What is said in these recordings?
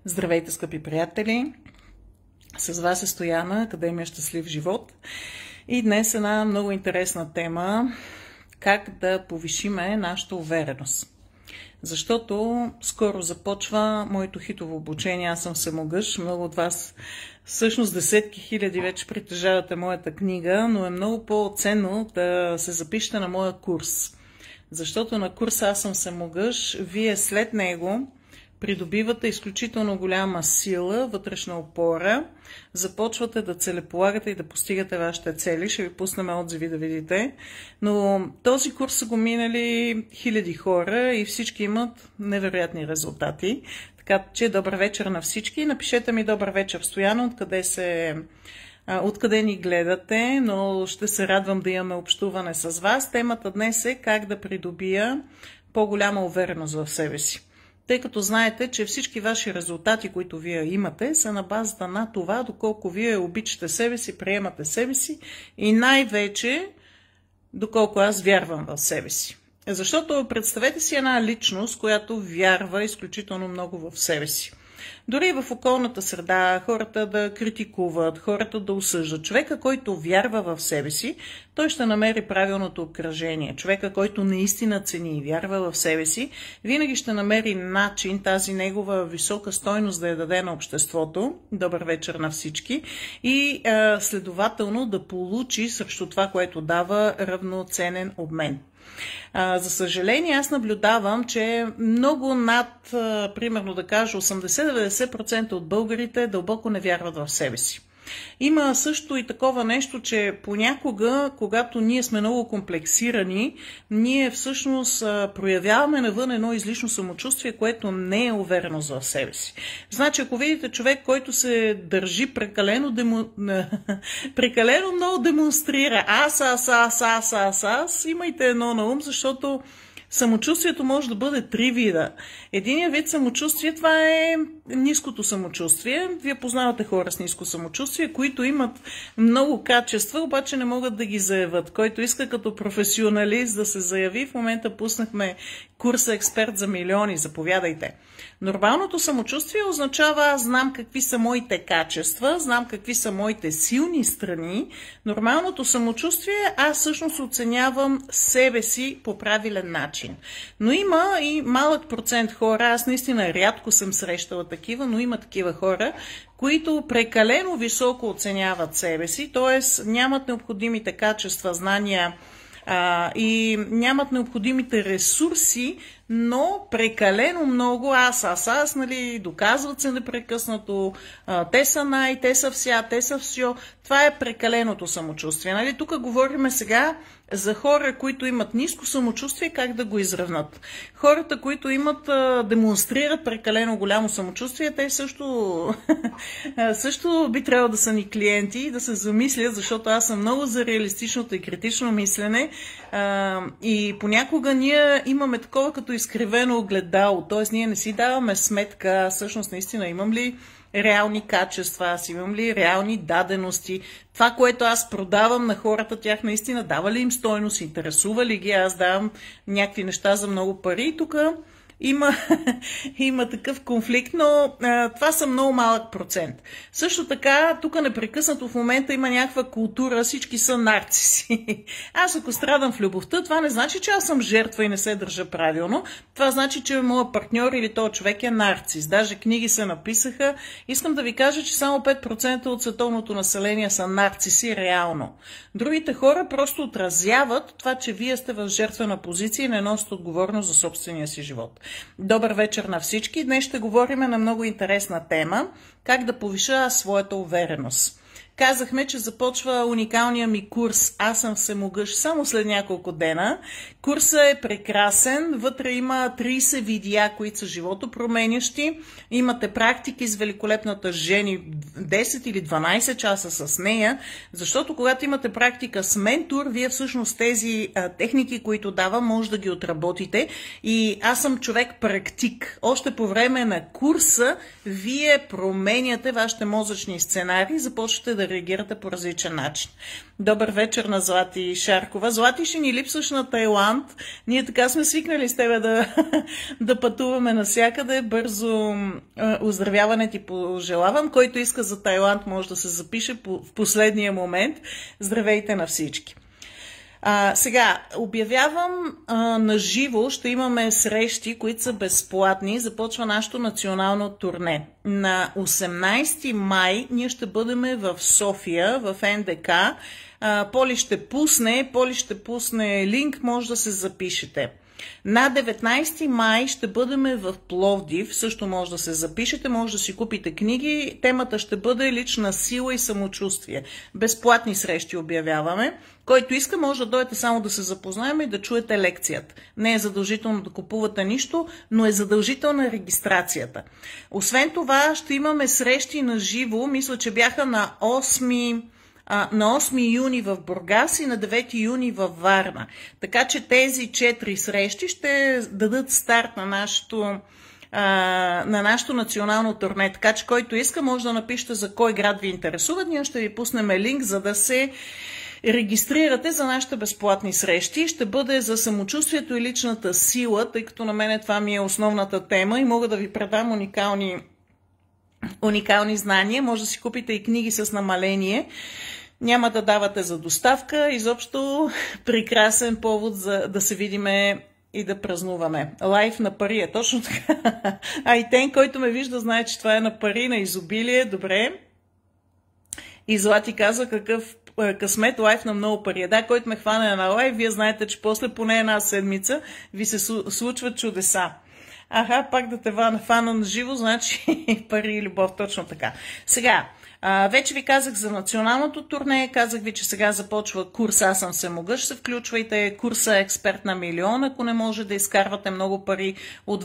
Здравейте, скъпи приятели! С вас е Стояна, Академия Щастлив живот. И днес една много интересна тема – как да повишиме нашата увереност. Защото скоро започва моето хитово обучение "Аз съм всемогъщ". Много от вас, всъщност десетки хиляди, вече притежавате моята книга, но е много по-ценно да се запишете на моя курс. Защото на курса "Аз съм всемогъщ" вие след него придобивате изключително голяма сила, вътрешна опора, започвате да целеполагате и да постигате вашите цели. Ще ви пуснем отзиви да видите. Но този курс са го минали хиляди хора и всички имат невероятни резултати. Така че добър вечер на всички. Напишете ми добър вечер, Стояна, откъде ни гледате, но ще се радвам да имаме общуване с вас. Темата днес е как да придобия по-голяма увереност в себе си. Тъй като знаете, че всички ваши резултати, които вие имате, са на базата на това, доколко вие обичате себе си, приемате себе си и най-вече доколко аз вярвам в себе си. Защото представете си една личност, която вярва изключително много в себе си. Дори в околната среда хората да критикуват, хората да осъждат. Човека, който вярва в себе си, той ще намери правилното обкръжение. Човека, който наистина цени и вярва в себе си, винаги ще намери начин тази негова висока стойност да я даде на обществото. Добър вечер на всички. И следователно да получи срещу това, което дава, равноценен обмен. За съжаление, аз наблюдавам, че много над, примерно да кажа, 80-90% от българите дълбоко не вярват в себе си. Има също и такова нещо, че понякога, когато ние сме много комплексирани, ние всъщност проявяваме навън едно излишно самочувствие, което не е увереност в себе си. Значи, ако видите човек, който се държи прекалено много демонстрира аз, имайте едно на ум, защото самочувствието може да бъде три вида. Единият вид самочувствие, това е ниското самочувствие. Вие познавате хора с ниско самочувствие, които имат много качества, обаче не могат да ги заявят. Който иска като професионалист да се заяви, в момента пуснахме курса "Експерт за милиони". Заповядайте. Нормалното самочувствие означава аз знам какви са моите качества, знам какви са моите силни страни. Нормалното самочувствие, аз всъщност оценявам себе си по правилен начин. Но има и малък процент хора, аз наистина рядко съм срещала такива, но има такива хора, които прекалено високо оценяват себе си, т.е. нямат необходимите качества, знания и нямат необходимите ресурси, но прекалено много аз, нали, доказват се непрекъснато, те са те са вся, те са всьо. Това е прекаленото самочувствие. Нали? Тук говорим сега за хора, които имат ниско самочувствие, как да го изравнат. Хората, които демонстрират прекалено голямо самочувствие, те също би трябвало да са ни клиенти и да се замислят, защото аз съм много за реалистичното и критично мислене и понякога ние имаме такова като изкривено огледало, т.е. ние не си даваме сметка, всъщност наистина имам ли реални качества, аз имам ли реални дадености, това, което аз продавам на хората, тях наистина дава ли им стойност, интересува ли ги, аз давам някакви неща за много пари и тук има такъв конфликт, но това са много малък процент. Също така, тук непрекъснато в момента има някаква култура, всички са нарциси. Аз ако страдам в любовта, това не значи, че аз съм жертва и не се държа правилно. Това значи, че моят партньор или този човек е нарцис. Даже книги се написаха. Искам да ви кажа, че само 5% от световното население са нарциси реално. Другите хора просто отразяват това, че вие сте в жертвена позиция и не носите отговорност за собствения си живот. Добър вечер на всички! Днес ще говорим на много интересна тема – как да повиша своята увереност. Казахме, че започва уникалния ми курс "Аз съм всемогъщ" само след няколко дена. Курсът е прекрасен, вътре има 30 видеа, които са животопроменящи. Имате практики с великолепната Жени, 10 или 12 часа с нея, защото когато имате практика с ментор, вие всъщност тези техники, които дава, може да ги отработите. И аз съм човек практик. Още по време на курса вие променяте вашите мозъчни сценарии, започвате да реагирате по различен начин. Добър вечер на Злати Шаркова. Злати, ще ни липсваш на Тайланд. Ние така сме свикнали с тебе да пътуваме навсякъде. Бързо оздравяване ти пожелавам. Който иска за Тайланд може да се запише в последния момент. Здравейте на всички. Сега, обявявам на живо, ще имаме срещи, които са безплатни. Започва нашето национално турне. На 18 май ние ще бъдем в София, в НДК. Поли ще пусне линк, може да се запишете. На 19 май ще бъдем в Пловдив, също може да се запишете, може да си купите книги. Темата ще бъде лична сила и самочувствие. Безплатни срещи обявяваме. Който иска, може да дойдете само да се запознаем и да чуете лекцията. Не е задължително да купувате нищо, но е задължителна регистрацията. Освен това, ще имаме срещи на живо, мисля, че бяха на 8 юни в Бургас и на 9 юни във Варна. Така че тези 4 срещи ще дадат старт на нашето национално турне. Така че който иска, може да напишете за кой град ви интересува. Ние ще ви пуснем линк, за да се регистрирате за нашите безплатни срещи. Ще бъде за самочувствието и личната сила, тъй като на мен това ми е основната тема и мога да ви предам уникални знания. Може да си купите и книги с намаление. Няма да давате за доставка. Изобщо прекрасен повод за да се видиме и да празнуваме. Лайф на пари е точно така. Айтен, който ме вижда, знае, че това е на пари, на изобилие. Добре. И Злати казва какъв късмет, лайф на много пари. Да, който ме хване на лайф, вие знаете, че после поне една седмица ви се случват чудеса. Пак да те фана на живо, значи пари и любов, точно така. Сега, вече ви казах за националното турне, казах ви, че сега започва курс Аз съм всемогъщ, се включвайте, курса Експерт на милион, ако не може да изкарвате много пари от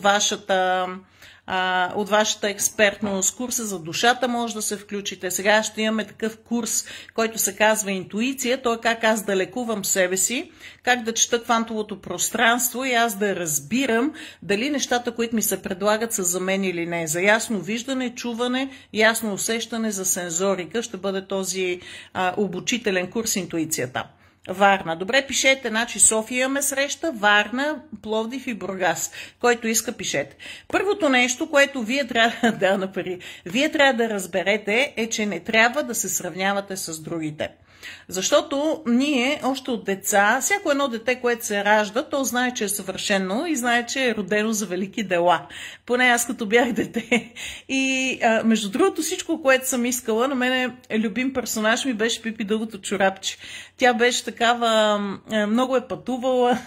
вашата експертност, курса за душата може да се включите. Сега ще имаме такъв курс, който се казва интуиция. Той е как аз да лекувам себе си, как да чета квантовото пространство и аз да разбирам дали нещата, които ми се предлагат, са за мен или не. За ясно виждане, чуване, ясно усещане, за сензорика ще бъде този обучителен курс интуицията. Варна. Добре, пишете, значи София имаме среща, Варна, Пловдив и Бургас. Който иска, пишете. Първото нещо, което вие трябва вие трябва да разберете е, че не трябва да се сравнявате с другите. Защото ние още от деца, всяко едно дете, което се ражда, то знае, че е съвършено и знае, че е родено за велики дела. Поне аз като бях дете. И между другото всичко, което съм искала, на мен любим персонаж ми беше Пипи дългото чорапче. Тя беше такава, много е пътувала.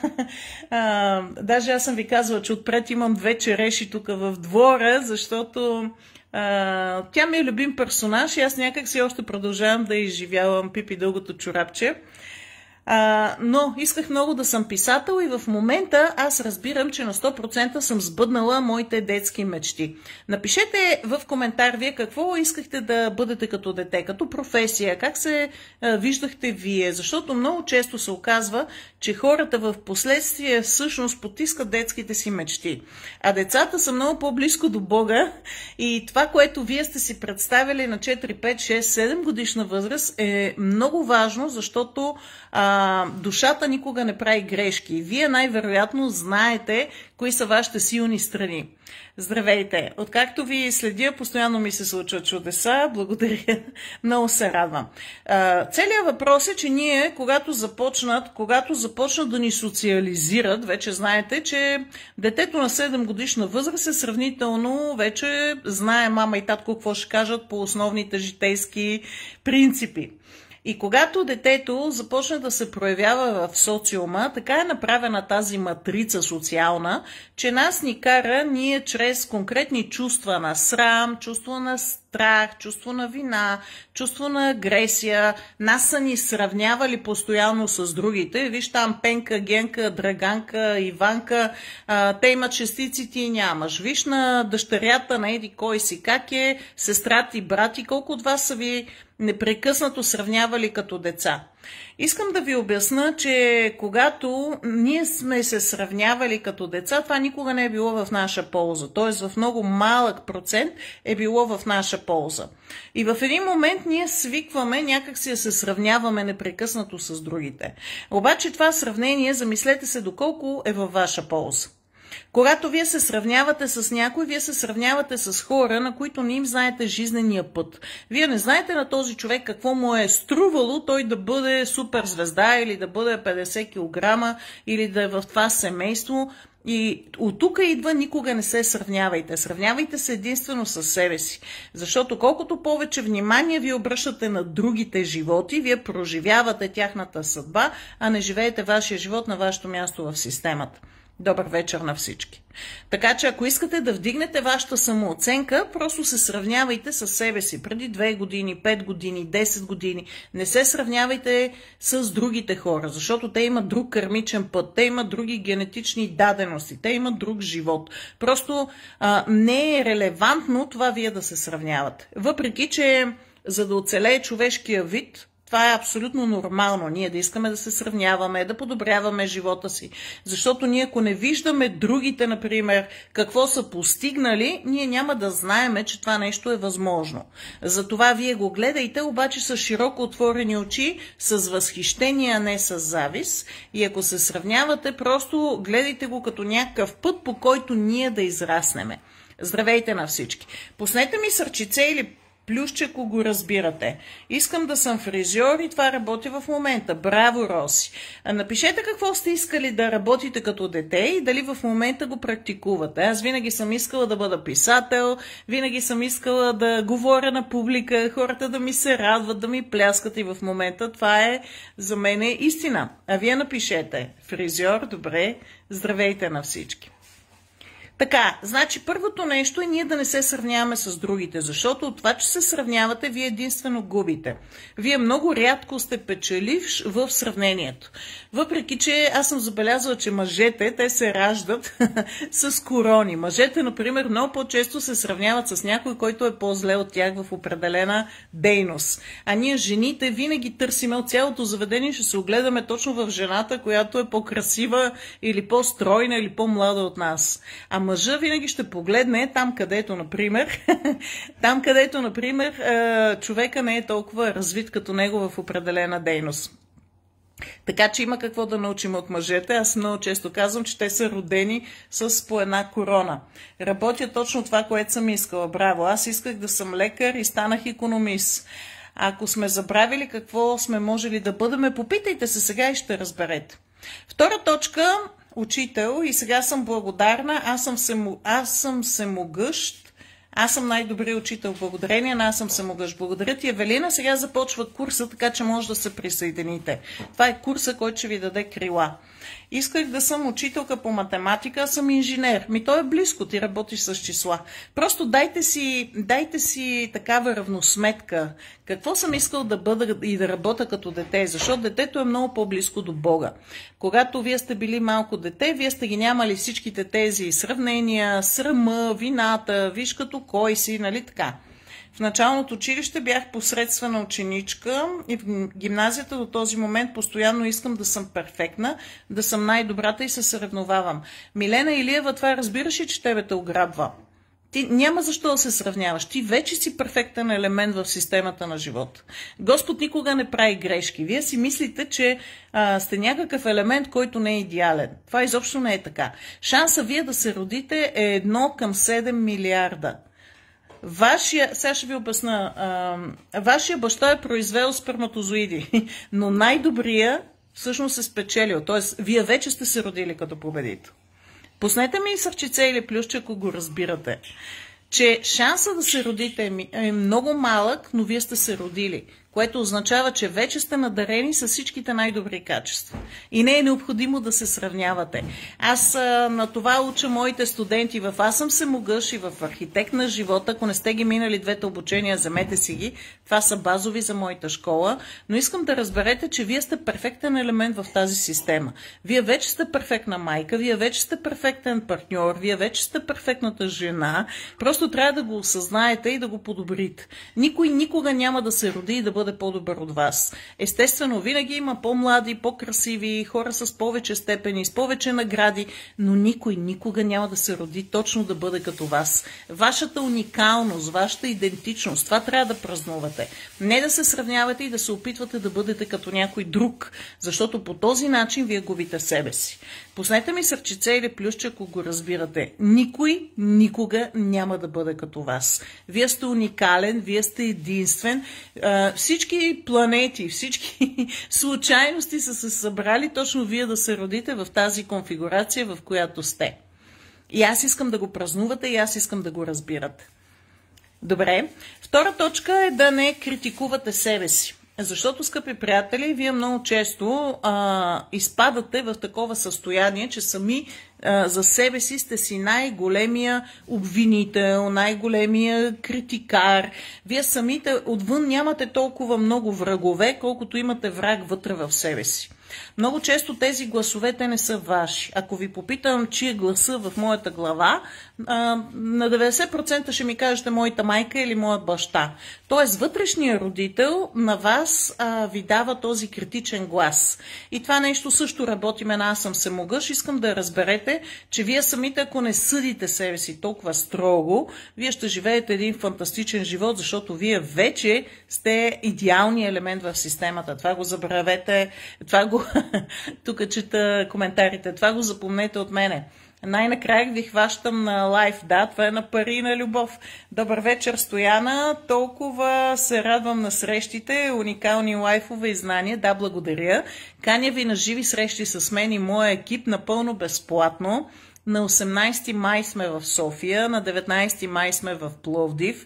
Даже аз съм ви казала, че отпред имам 2 череши тук в двора, защото тя ми е любим персонаж и аз някак си още продължавам да изживявам Пипи дългото чорапче. Но исках много да съм писател и в момента аз разбирам, че на 100% съм сбъднала моите детски мечти. Напишете в коментар вие какво искахте да бъдете като дете, като професия, как се виждахте вие, защото много често се оказва, че хората в последствие всъщност потискат детските си мечти. А децата са много по-близко до Бога и това, което вие сте си представили на 4, 5, 6, 7 годишна възраст е много важно, защото душата никога не прави грешки. Вие най-вероятно знаете кои са вашите силни страни. Здравейте! Откакто ви следя, постоянно ми се случват чудеса. Благодаря. Много се радвам. Целият въпрос е, че ние, когато започнат да ни социализират, вече знаете, че детето на 7 годишна възраст е сравнително, вече знае мама и татко какво ще кажат по основните житейски принципи. И когато детето започне да се проявява в социума, така е направена тази матрица социална, че нас ни кара ние чрез конкретни чувства на срам, чувство на страх, чувство на вина, чувство на агресия. Нас са ни сравнявали постоянно с другите. Виж там Пенка, Генка, Драганка, Иванка, те имат шестици, ти нямаш. Виж на дъщерята на еди кой си, как е, сестра ти, брат и колко от вас са ви непрекъснато сравнявали като деца. Искам да ви обясна, че когато ние сме се сравнявали като деца, това никога не е било в наша полза. Т.е. в много малък процент е било в наша полза. И в един момент ние свикваме някакси да се сравняваме непрекъснато с другите. Обаче това сравнение, замислете се доколко е във ваша полза. Когато вие се сравнявате с някой, вие се сравнявате с хора, на които не им знаете жизнения път. Вие не знаете на този човек какво му е струвало той да бъде суперзвезда или да бъде 50 кг или да е в това семейство. И от тук идва никога не се сравнявайте. Сравнявайте се единствено с себе си. Защото колкото повече внимание ви обръщате на другите животи, вие проживявате тяхната съдба, а не живеете вашия живот на вашето място в системата. Добър вечер на всички. Така че ако искате да вдигнете вашата самооценка, просто се сравнявайте с себе си. Преди 2 години, 5 години, 10 години. Не се сравнявайте с другите хора, защото те имат друг кармичен път, те имат други генетични дадености, те имат друг живот. Просто не е релевантно това вие да се сравнявате. Въпреки че за да оцелее човешкия вид, това е абсолютно нормално, ние да искаме да се сравняваме, да подобряваме живота си. Защото ние ако не виждаме другите, например, какво са постигнали, ние няма да знаеме, че това нещо е възможно. Затова вие го гледайте, обаче с широко отворени очи, с възхищение, а не с завист. И ако се сравнявате, просто гледайте го като някакъв път, по който ние да израснеме. Здравейте на всички! Пуснете ми сърчице или плюсче, ако го разбирате. Искам да съм фризьор и това работи в момента. Браво, Роси! Напишете какво сте искали да работите като дете и дали в момента го практикувате. Аз винаги съм искала да бъда писател, винаги съм искала да говоря на публика, хората да ми се радват, да ми пляскат и в момента това е за мен истина. А вие напишете. Фризьор, добре, здравейте на всички! Така, значи първото нещо е ние да не се сравняваме с другите, защото от това, че се сравнявате, вие единствено губите. Вие много рядко сте печеливш в сравнението. Въпреки, че аз съм забелязала, че мъжете, те се раждат с корони. Мъжете, например, много по-често се сравняват с някой, който е по-зле от тях в определена дейност. А ние, жените, винаги търсиме от цялото заведение, ще се огледаме точно в жената, която е по-красива или по-стройна или по-млада от нас. А мъжа винаги ще погледне там, където, например, човека не е толкова развит като него в определена дейност. Така че има какво да научим от мъжете. Аз много често казвам, че те са родени с по една корона. Работя точно това, което съм искала. Браво! Аз исках да съм лекар и станах икономист. Ако сме забравили какво сме можели да бъдем, попитайте се сега и ще разберете. Втора точка – учител, и сега съм благодарна, аз съм всемогъщ, аз съм най-добрият учител, благодарение на аз съм всемогъщ. Благодаря ти, Евелина, сега започва курса, така че може да се присъедините. Това е курса, който ще ви даде крила. Исках да съм учителка по математика, а съм инженер. Той е близко, ти работиш с числа. Просто дайте си такава равносметка. Какво съм искал да бъда и да работя като дете? Защото детето е много по-близко до Бога. Когато вие сте били малко дете, вие сте ги нямали всичките тези сравнения, срама, вината, виж като кой си, нали така. В началното училище бях посредствена ученичка и в гимназията до този момент постоянно искам да съм перфектна, да съм най-добрата и се съревновавам. Милена Илиева, това разбираш ли, че тебе те ограбва? Ти няма защо да се сравняваш. Ти вече си перфектен елемент в системата на живота. Господ никога не прави грешки. Вие си мислите, че сте някакъв елемент, който не е идеален. Това изобщо не е така. Шанса вие да се родите е 1 към 7 милиарда. Сега ще ви обясна. Вашия баща е произвел сперматозоиди, но най-добрия всъщност е спечелил. Т.е. вие вече сте се родили като победител. Пуснете ми сърчице или плюсче, ако го разбирате, че шанса да се родите е много малък, но вие сте се родили. което означава, че вече сте надарени с всичките най-добри качества. И не е необходимо да се сравнявате. Аз на това уча моите студенти в Аз съм всемогъщ и в Архитект на живота. Ако не сте ги минали двете обучения, вземете си ги. Това са базови за моята школа. Но искам да разберете, че вие сте перфектен елемент в тази система. Вие вече сте перфектна майка, вие вече сте перфектен партньор, вие вече сте перфектната жена. Просто трябва да го осъзнаете и да го подобрите. Никой никога няма да се роди и да бъде по-добър от вас. Естествено, винаги има по-млади, по-красиви, хора с повече степени, с повече награди, но никой никога няма да се роди точно да бъде като вас. Вашата уникалност, вашата идентичност, това трябва да празнувате. Не да се сравнявате и да се опитвате да бъдете като някой друг, защото по този начин вие губите себе си. Пуснете ми сърчице или плюсче, ако го разбирате. Никой никога няма да бъде като вас. Вие сте уникален, вие сте единствен. Всички планети, всички случайности са се събрали точно вие да се родите в тази конфигурация, в която сте. И аз искам да го празнувате, и аз искам да го разбирате. Добре. Втора точка е да не критикувате себе си. Защото, скъпи приятели, вие много често изпадате в такова състояние, че сами за себе си сте си най-големия обвинител, най-големия критикар. Вие самите отвън нямате толкова много врагове, колкото имате враг вътре в себе си. Много често тези гласове те не са ваши. Ако ви попитам, чия гласа в моята глава, на 90% ще ми кажете моята майка или моят баща. Тоест вътрешният родител на вас ви дава този критичен глас. И това нещо също работиме на Аз съм всемогъщ. Искам да разберете, че вие самите, ако не съдите себе си толкова строго, вие ще живеете един фантастичен живот, защото вие вече сте идеалният елемент в системата. Това го забравете, това го тук чета коментарите, това го запомнете от мене. Най-накрая ви хващам на лайф. Да, това е на пари и на любов. Добър вечер, Стояна. Толкова се радвам на срещите, уникални лайфове и знания. Да, благодаря. Каня ви на живи срещи с мен и моя екип напълно безплатно. На 18 май сме в София, на 19 май сме в Пловдив,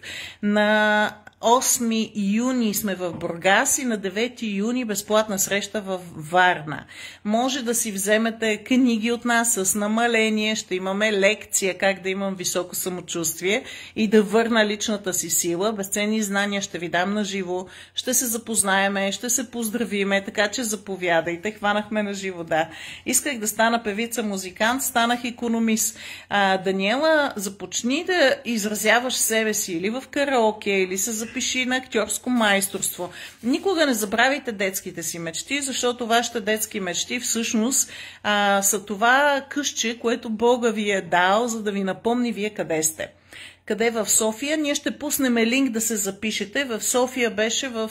на 8 юни сме в Бургас и на 9 юни безплатна среща в Варна. Може да си вземете книги от нас с намаление, ще имаме лекция как да имам високо самочувствие и да върна личната си сила. Безценни знания ще ви дам на живо, ще се запознаеме, ще се поздравиме, така че заповядайте. Хванахме на живо, да. Исках да стана певица, музикант, станах икономист. Даниела, започни да изразяваш себе си или в караоке, или се запиши на актьорско майсторство. Никога не забравяйте детските си мечти, защото вашите детски мечти всъщност са това къщче, което Бога ви е дал, за да ви напомни вие къде сте. Къде в София? Ние ще пуснем линк да се запишете. В София беше в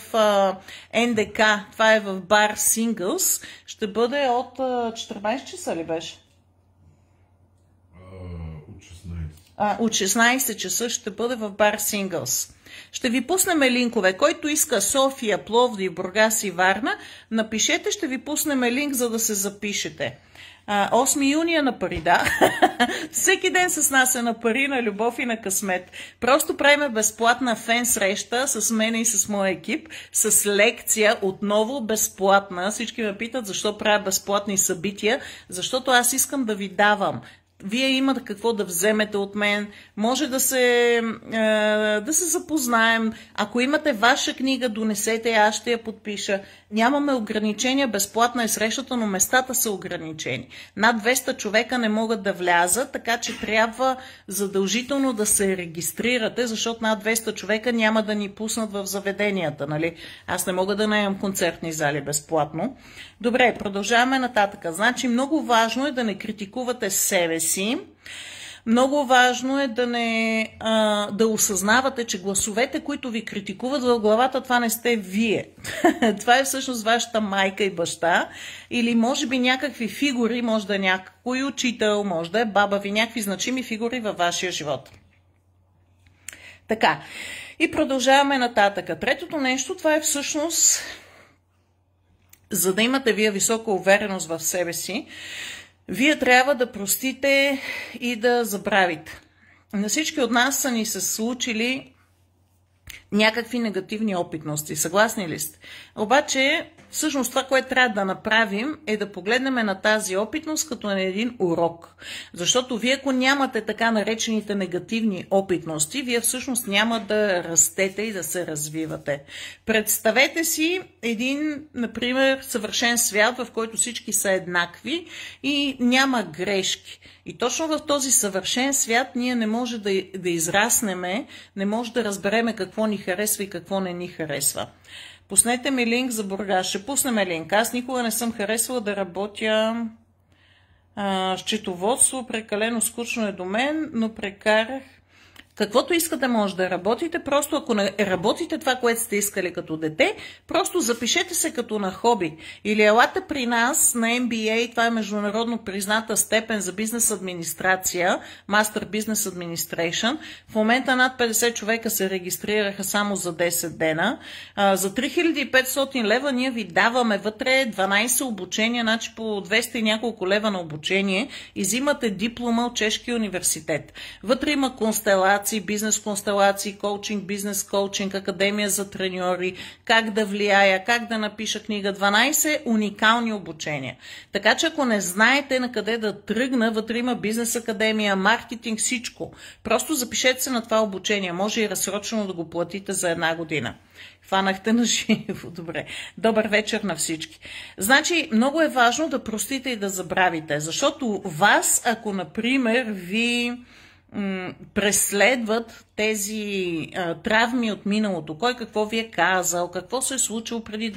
НДК. Това е в бар Singles. Ще бъде от 14 часа ли беше? От 16 часа ще бъде в бар Singles. Ще ви пуснем линкове. Който иска София, Пловдив, Бургас и Варна, напишете, ще ви пуснем линк, за да се запишете. 8 юни е на пари, да. Всеки ден с нас е на пари, на любов и на късмет. Просто правим безплатна фен среща с мен и с моя екип, с лекция, отново безплатна. Всички ме питат защо правя безплатни събития, защото аз искам да ви давам. Вие имате какво да вземете от мен, може да се запознаем. Ако имате ваша книга, донесете, аз ще я подпиша. Нямаме ограничения, безплатна е срещата, но местата са ограничени. Над 200 човека не могат да влязат, така че трябва задължително да се регистрирате, защото над 200 човека няма да ни пуснат в заведенията. Нали? Аз не мога да наемам концертни зали безплатно. Добре, продължаваме нататък. Значи много важно е да не критикувате себе си. Много важно е да осъзнавате, че гласовете, които ви критикуват в главата, това не сте вие. Това е всъщност вашата майка и баща. Или може би някакви фигури, може да е някой учител, може да е баба ви, някакви значими фигури във вашия живот. Така, и продължаваме нататък. Третото нещо, това е всъщност, за да имате вие висока увереност в себе си, вие трябва да простите и да забравите. На всички от нас са ни се случили някакви негативни опитности. Съгласни ли сте? Обаче, всъщност това, което трябва да направим, е да погледнем на тази опитност като на един урок. Защото вие, ако нямате така наречените негативни опитности, вие всъщност няма да растете и да се развивате. Представете си един, например, съвършен свят, в който всички са еднакви и няма грешки. И точно в този съвършен свят ние не може да израснеме, не може да разбереме какво ни харесва и какво не ни харесва. Пуснете ми линк за Бургас. Ще пуснем линк. Аз никога не съм харесвала да работя счетоводство. Прекалено скучно е до мен, но прекарах. Каквото искате може да работите, просто ако не работите това, което сте искали като дете, просто запишете се като на хоби. Или елате при нас на MBA, това е международно призната степен за бизнес администрация, Master Business Administration. В момента над 50 човека се регистрираха само за 10 дена. За 3500 лева ние ви даваме вътре 12 обучения, значи по 200 и няколко лева на обучение и взимате диплома от Чешкия университет. Вътре има констелация, бизнес констелации, коучинг, бизнес коучинг, академия за треньори, как да влияя, как да напиша книга. 12 уникални обучения. Така че ако не знаете на къде да тръгна, вътре има бизнес академия, маркетинг, всичко. Просто запишете се на това обучение. Може и разсрочено да го платите за 1 година. Хванахте на живо. Добре. Добър вечер на всички. Значи, много е важно да простите и да забравите, защото вас, ако, например, ви преследват тези травми от миналото, кой какво ви е казал, какво се е случило преди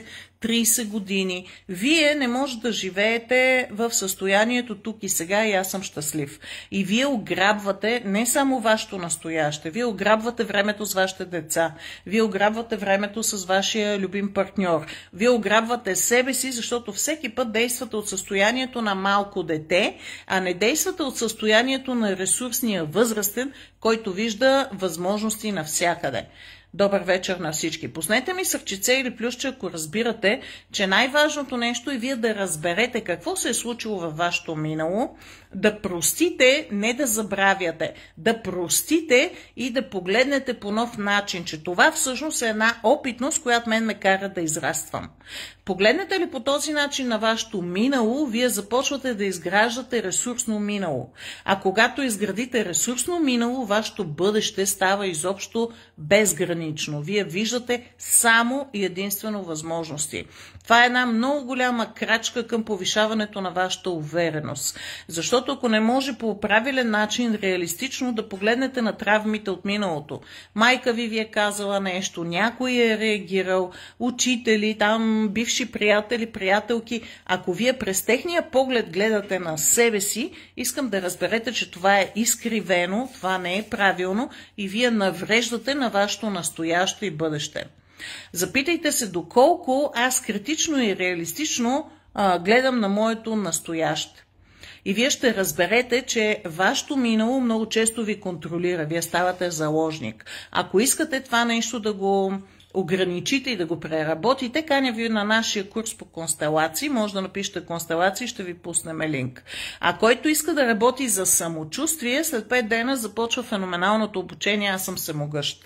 20-30 години. Вие не може да живеете в състоянието тук и сега и аз съм щастлив. И вие ограбвате не само вашето настояще, вие ограбвате времето с вашите деца, вие ограбвате времето с вашия любим партньор, вие ограбвате себе си, защото всеки път действате от състоянието на малко дете, а не действате от състоянието на ресурсния възрастен, който вижда възможности навсякъде. Добър вечер на всички. Пуснете ми сърчице или плюсче, ако разбирате, че най-важното нещо е вие да разберете какво се е случило във вашето минало, да простите, не да забравяте, да простите и да погледнете по нов начин, че това всъщност е една опитност, която мен ме кара да израствам. Погледнете ли по този начин на вашето минало, вие започвате да изграждате ресурсно минало. А когато изградите ресурсно минало, вашето бъдеще става изобщо безгранично. Вие виждате само и единствено възможности. Това е една много голяма крачка към повишаването на вашата увереност. Защото ако не може по правилен начин, реалистично да погледнете на травмите от миналото, майка ви е казала нещо, някой е реагирал, учители, там бивши приятели, приятелки, ако вие през техния поглед гледате на себе си, искам да разберете, че това е изкривено, това не е правилно и вие навреждате на вашето настояще и бъдеще. Запитайте се доколко аз критично и реалистично гледам на моето настояще. И вие ще разберете, че вашето минало много често ви контролира. Вие ставате заложник. Ако искате това нещо да го ограничите и да го преработите, каня ви на нашия курс по констелации. Може да напишете констелации, ще ви пуснем линк. А който иска да работи за самочувствие, след 5 дена започва феноменалното обучение Аз съм всемогъщ.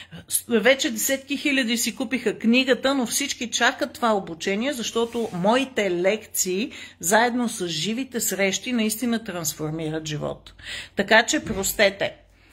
Вече десетки хиляди си купиха книгата, но всички чакат това обучение, защото моите лекции, заедно с живите срещи, наистина трансформират живот. Така че простете.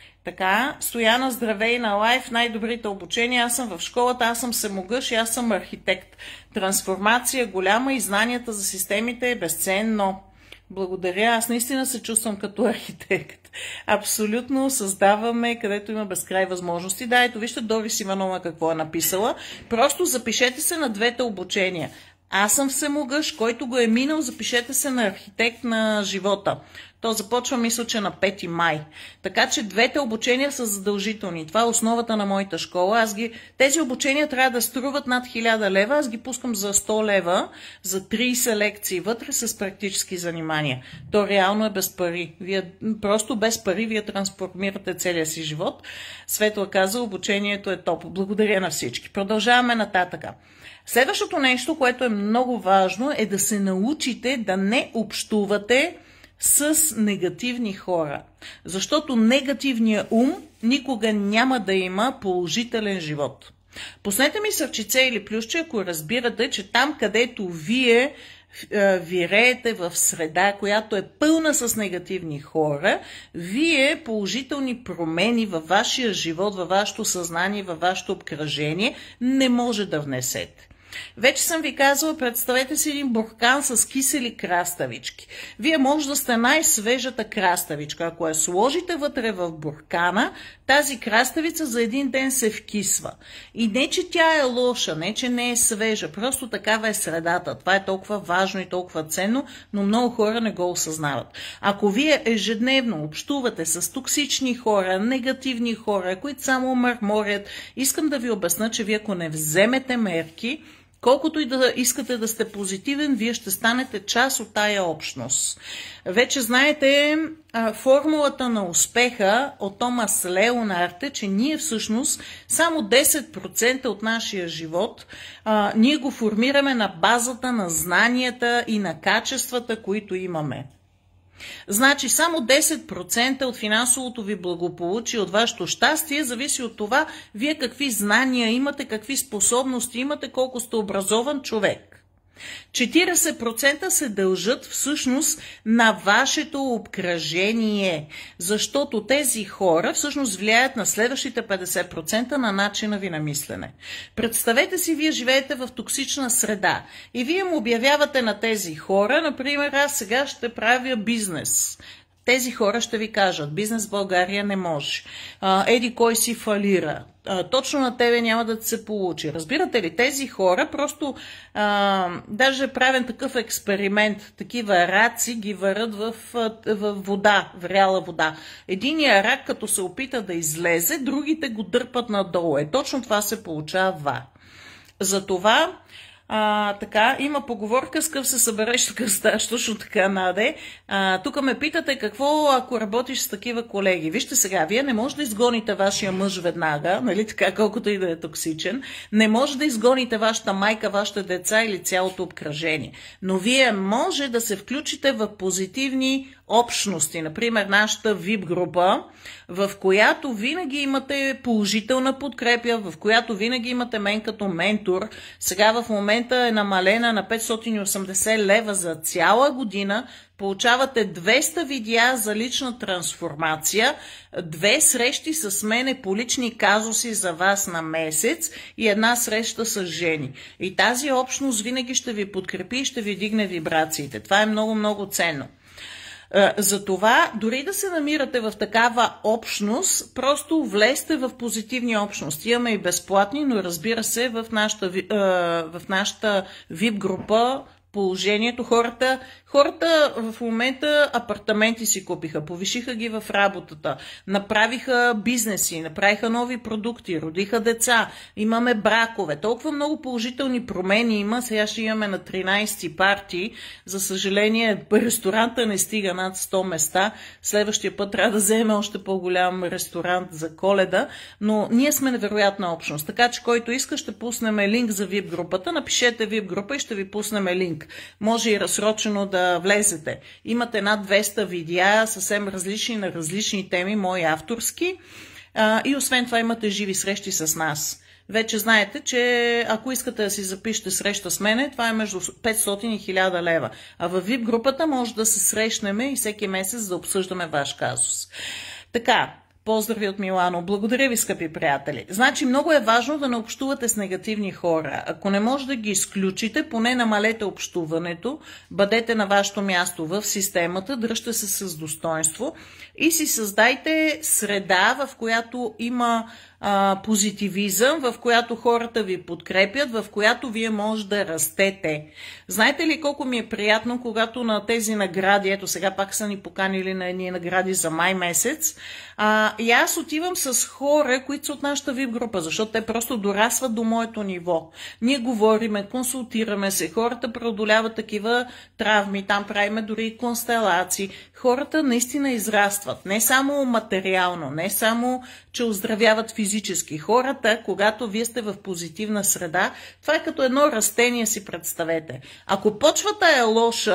Така, Стояна, здравей на лайф, най-добрите обучения, аз съм в школата, аз съм всемогъщ и аз съм архитект. Трансформация голяма и знанията за системите е безценно. Благодаря, аз наистина се чувствам като архитект. Абсолютно създаваме, където има безкрай възможности. Да, ето вижте Дорис Иванова какво е написала. Просто запишете се на двете обучения. Аз съм всемогъщ, който го е минал, запишете се на архитект на живота. То започва, мисля, че на 5 май. Така че двете обучения са задължителни. Това е основата на моята школа. Тези обучения трябва да струват над 1000 лева. Аз ги пускам за 100 лева, за 30 лекции вътре с практически занимания. То реално е без пари. Вие просто без пари вие трансформирате целия си живот. Светла каза, обучението е топ. Благодаря на всички. Продължаваме нататъка. Следващото нещо, което е много важно, е да се научите да не общувате с негативни хора. Защото негативният ум никога няма да има положителен живот. Пуснете ми сърчице или плюсче, ако разбирате, че там, където вие виреете в среда, която е пълна с негативни хора, вие положителни промени във вашия живот, във вашето съзнание, във вашето обкръжение не може да внесете. Вече съм ви казала, представете си един буркан с кисели краставички. Вие може да сте най-свежата краставичка. Ако я сложите вътре в буркана, тази краставица за един ден се вкисва. И не, че тя е лоша, не, че не е свежа, просто такава е средата. Това е толкова важно и толкова ценно, но много хора не го осъзнават. Ако вие ежедневно общувате с токсични хора, негативни хора, които само мърморят, искам да ви обясня, че вие ако не вземете мерки, колкото и да искате да сте позитивен, вие ще станете част от тая общност. Вече знаете формулата на успеха от Томас Леонард е, че ние всъщност само 10% от нашия живот ние го формираме на базата на знанията и на качествата, които имаме. Значи само 10% от финансовото ви благополучие, от вашето щастие, зависи от това вие какви знания имате, какви способности имате, колко сте образован човек. 40% се дължат всъщност на вашето обкръжение, защото тези хора всъщност влияят на следващите 50% на начина ви на мислене. Представете си, вие живеете в токсична среда и вие му обявявате на тези хора, например, аз сега ще правя бизнес. Тези хора ще ви кажат, бизнес в България не може. Еди кой си фалира. Точно на тебе няма да се получи. Разбирате ли, тези хора просто даже правен такъв експеримент, такива раци ги варят в вода, вряла вода. Единият рак, като се опита да излезе, другите го дърпат надолу. Точно това се получава. Затова така, има поговорка, с къв се събереш, такъв сташ, точно така, Наде. Тук ме питате какво, ако работиш с такива колеги. Вижте сега, вие не може да изгоните вашия мъж веднага, нали така, колкото и да е токсичен. Не може да изгоните вашата майка, вашите деца или цялото обкръжение. Но вие може да се включите в позитивни общности. Например, нашата VIP група, в която винаги имате положителна подкрепя, в която винаги имате мен като ментор. Сега в момента е намалена на 580 лева за цяла година. Получавате 200 видеа за лична трансформация, 2 срещи с мене по лични казуси за вас на месец и 1 среща с жени. И тази общност винаги ще ви подкрепи и ще ви дигне вибрациите. Това е много, много ценно. Затова, дори да се намирате в такава общност, просто влезте в позитивни общности. Имаме и безплатни, но разбира се, в нашата VIP група положението, хората в момента апартаменти си купиха, повишиха ги в работата, направиха бизнеси, направиха нови продукти, родиха деца, имаме бракове, толкова много положителни промени има. Сега ще имаме на 13 партии. За съжаление, ресторанта не стига над 100 места. Следващия път трябва да вземе още по-голям ресторант за Коледа, но ние сме невероятна общност. Така че който иска, ще пуснем линк за VIP групата. Напишете VIP група и ще ви пуснем линк. Може и разсрочено да влезете. Имате над 200 видеа, съвсем различни на различни теми, мои авторски. И освен това имате живи срещи с нас. Вече знаете, че ако искате да си запишете среща с мене, това е между 500 и 1000 лева. А във VIP групата може да се срещнем и всеки месец да обсъждаме ваш казус. Така, поздрави от Милано. Благодаря ви, скъпи приятели. Значи много е важно да не общувате с негативни хора. Ако не може да ги изключите, поне намалете общуването, бъдете на вашето място в системата, дръжте се с достоинство и си създайте среда, в която има позитивизъм, в която хората ви подкрепят, в която вие може да растете. Знаете ли колко ми е приятно, когато на тези награди, ето сега пак са ни поканили на едни награди за май месец, и аз отивам с хора, които са от нашата VIP група, защото те просто дорасват до моето ниво. Ние говориме, консултираме се, хората преодоляват такива травми, там правиме дори констелации. Хората наистина израстват, не само материално, не само, че оздравяват физически. Хората, когато вие сте в позитивна среда, това е като едно растение, си представете. Ако почвата е лоша,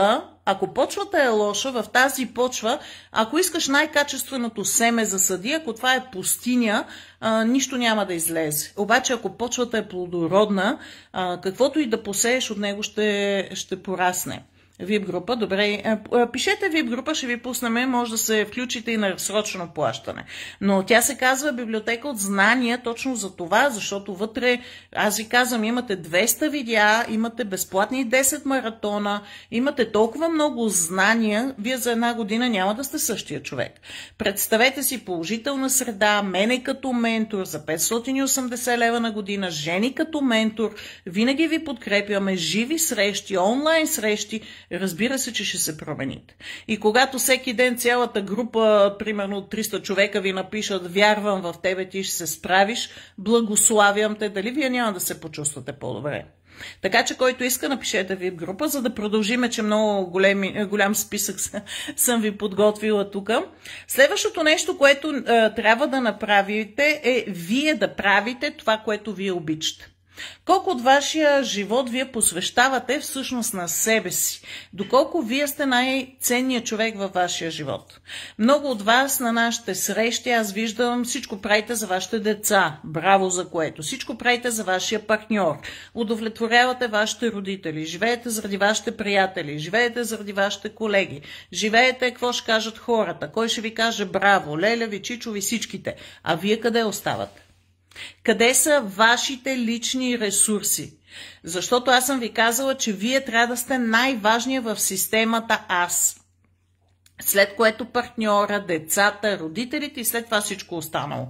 Ако почвата е лоша, в тази почва, ако искаш най-качественото семе засади, ако това е пустиня, нищо няма да излезе. Обаче, ако почвата е плодородна, каквото и да посееш, от него ще порасне. VIP група, добре. Пишете VIP група, ще ви пуснем, може да се включите и на разсрочено плащане. Но тя се казва библиотека от знания точно за това, защото вътре, аз ви казвам, имате 200 видеа, имате безплатни 10 маратона, имате толкова много знания, вие за една година няма да сте същия човек. Представете си положителна среда, мене като ментор за 580 лева на година, Жени като ментор, винаги ви подкрепяме, живи срещи, онлайн срещи. Разбира се, че ще се промените. И когато всеки ден цялата група, примерно 300 човека ви напишат вярвам в тебе, ти ще се справиш, благославям те, дали вие няма да се почувствате по-добре. Така че който иска, напишете VIP група, за да продължиме, че много голям списък съм ви подготвила тук. Следващото нещо, което трябва да направите е вие да правите това, което вие обичате. Колко от вашия живот вие посвещавате всъщност на себе си? Доколко вие сте най-ценният човек във вашия живот? Много от вас на нашите срещи, аз виждам, всичко правите за вашите деца. Браво за което. Всичко правите за вашия партньор. Удовлетворявате вашите родители. Живеете заради вашите приятели. Живеете заради вашите колеги. Живеете какво ще кажат хората. Кой ще ви каже браво, леля ви, чичо ви, всичките. А вие къде оставате? Къде са вашите лични ресурси? Защото аз съм ви казала, че вие трябва да сте най-важният в системата аз. След което партньора, децата, родителите и след това всичко останало.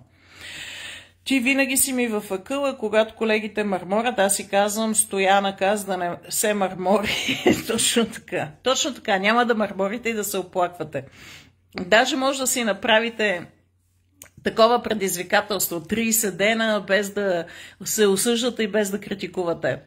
Ти винаги си ми във акъла, когато колегите мърморят, аз си казвам, Стояна каза да не се мърмори. Точно така. Точно така. Няма да мърморите и да се оплаквате. Даже може да си направите такова предизвикателство 30 дена, без да се осъждате и без да критикувате.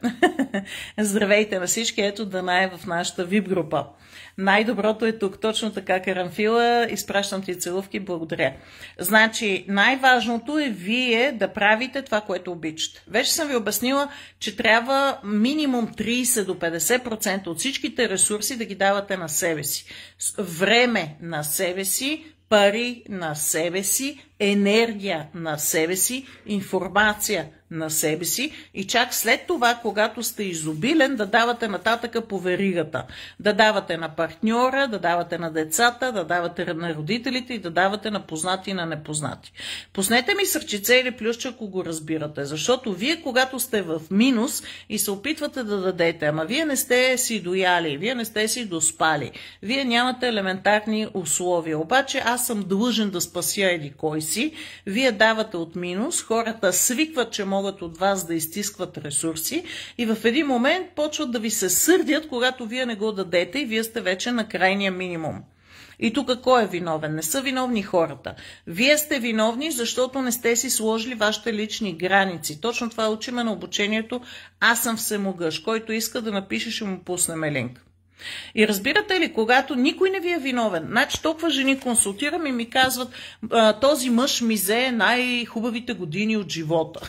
Здравейте на всички, ето Дана е в нашата VIP група. Най-доброто е тук, точно така, Карамфила, изпращам ти целувки, благодаря. Значи, най-важното е вие да правите това, което обичате. Вече съм ви обяснила, че трябва минимум 30 до 50% от всичките ресурси да ги давате на себе си. Време на себе си, пари на себе си, енергия на себе си, информация на себе си и чак след това, когато сте изобилен, да давате нататъка по веригата. Да давате на партньора, да давате на децата, да давате на родителите и да давате на познати и на непознати. Пуснете ми сърчице или плюсче, ако го разбирате, защото вие, когато сте в минус и се опитвате да дадете, ама вие не сте си дояли, вие не сте си доспали, вие нямате елементарни условия, обаче аз съм длъжен да спася еди кой си, вие давате от минус, хората свикват, че могат от вас да изтискват ресурси и в един момент почват да ви се сърдят, когато вие не го дадете и вие сте вече на крайния минимум. И тук кой е виновен? Не са виновни хората. Вие сте виновни, защото не сте си сложили вашите лични граници. Точно това учиме на обучението Аз съм всемогъщ. Който иска да напише, ще му пуснем линк. И разбирате ли, когато никой не ви е виновен, значи толкова жени консултирам и ми казват, този мъж ми взе най-хубавите години от живота.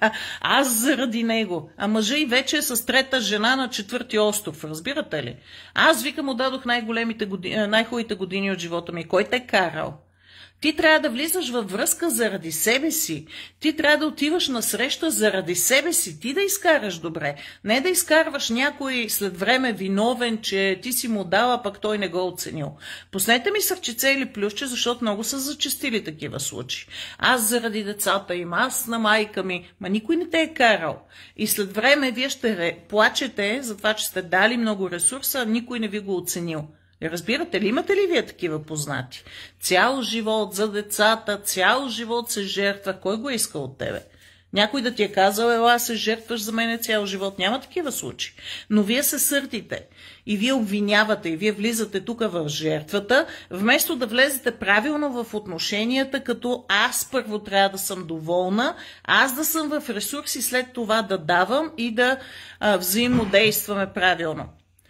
Аз заради него. А мъжа и вече е с трета жена на 4-ти остров, разбирате ли? Аз викам, му дадох най-хубавите години от живота ми. Кой те е карал? Ти трябва да влизаш във връзка заради себе си. Ти трябва да отиваш на среща заради себе си. Ти да изкараш добре. Не да изкарваш някой след време виновен, че ти си му дала, пък той не го оценил. Пуснете ми сърчице или плюсче, защото много са зачестили такива случаи. Аз заради децата им, аз на майка ми. Ма никой не те е карал. И след време вие ще плачете за това, че сте дали много ресурса, а никой не ви го оценил. Разбирате ли, имате ли вие такива познати? Цял живот за децата, цял живот се жертва. Кой го иска от тебе? Някой да ти е казал, ела се жертваш за мене цял живот. Няма такива случаи. Но вие се сърдите и вие обвинявате и вие влизате тук в жертвата, вместо да влезете правилно в отношенията, като аз първо трябва да съм доволна, аз да съм в ресурси, след това да давам и да взаимодействаме правилно.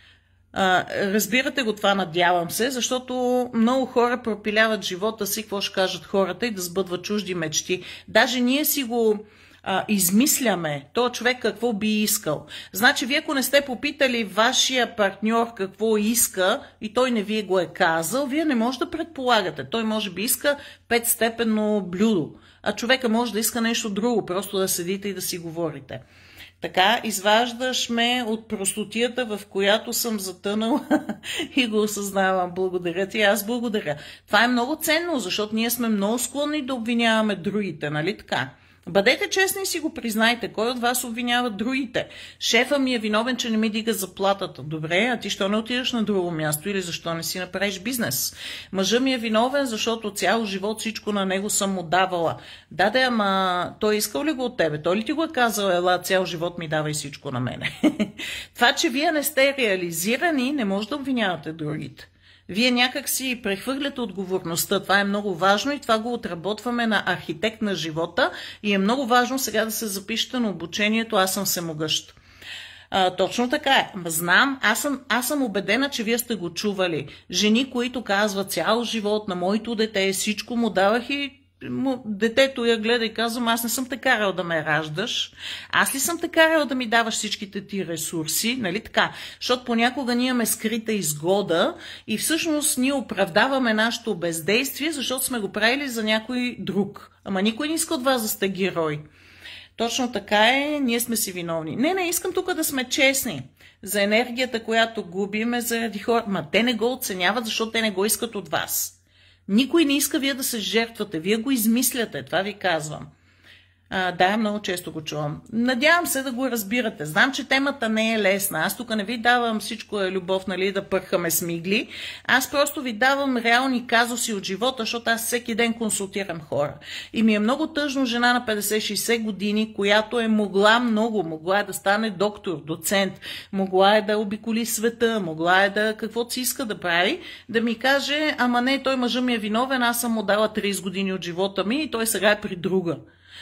Разбирате го това, надявам се, защото много хора пропиляват живота си, какво ще кажат хората и да сбъдват чужди мечти. Даже ние си го измисляме то човек какво би искал. Значи, вие ако не сте попитали вашия партньор какво иска и той не ви го е казал, вие не може да предполагате. Той може би иска 5-степенно блюдо, а човека може да иска нещо друго, просто да седите и да си говорите. Така, изваждаш ме от простотията, в която съм затънала и го осъзнавам. Благодаря ти, аз благодаря. Това е много ценно, защото ние сме много склонни да обвиняваме другите, нали така? Бъдете честни и си го признайте. Кой от вас обвинява другите? Шефа ми е виновен, че не ми дига заплатата. Добре, а ти що не отидеш на друго място или защо не си направиш бизнес? Мъжа ми е виновен, защото цял живот всичко на него съм му давала. Да, ама той искал ли го от тебе? Той ли ти го е казал, ела, цял живот ми давай всичко на мене? Това, че вие не сте реализирани, не може да обвинявате другите. Вие някак си прехвърляте отговорността. Това е много важно и това го отработваме на архитект на живота и е много важно сега да се запишете на обучението "Аз съм всемогъщ". Точно така е. Знам, аз съм убедена, че вие сте го чували. Жени, които казват цял живот на моето дете, всичко му давах и детето я гледа и казвам, аз не съм те карал да ме раждаш, аз ли съм те карал да ми даваш всичките ти ресурси, нали така? Защото понякога ние имаме скрита изгода и всъщност ние оправдаваме нашето бездействие, защото сме го правили за някой друг. Ама никой не иска от вас да сте герой. Точно така е, ние сме си виновни. Не, искам тук да сме честни. За енергията, която губиме заради хора. Ма те не го оценяват, защото те не го искат от вас. Никой не иска вие да се жертвате, вие го измисляте, това ви казвам. Да, много често го чувам. Надявам се да го разбирате. Знам, че темата не е лесна. Аз тук не ви давам всичко е любов, нали, да пърхаме с мигли. Аз просто ви давам реални казуси от живота, защото аз всеки ден консултирам хора. И ми е много тъжно жена на 50-60 години, която е могла да стане доктор, доцент, могла е да обиколи света, могла е да каквото си иска да прави, да ми каже, ама не, той мъжа ми е виновен, аз съм му дала 30 години от живота ми и той сега е при друга.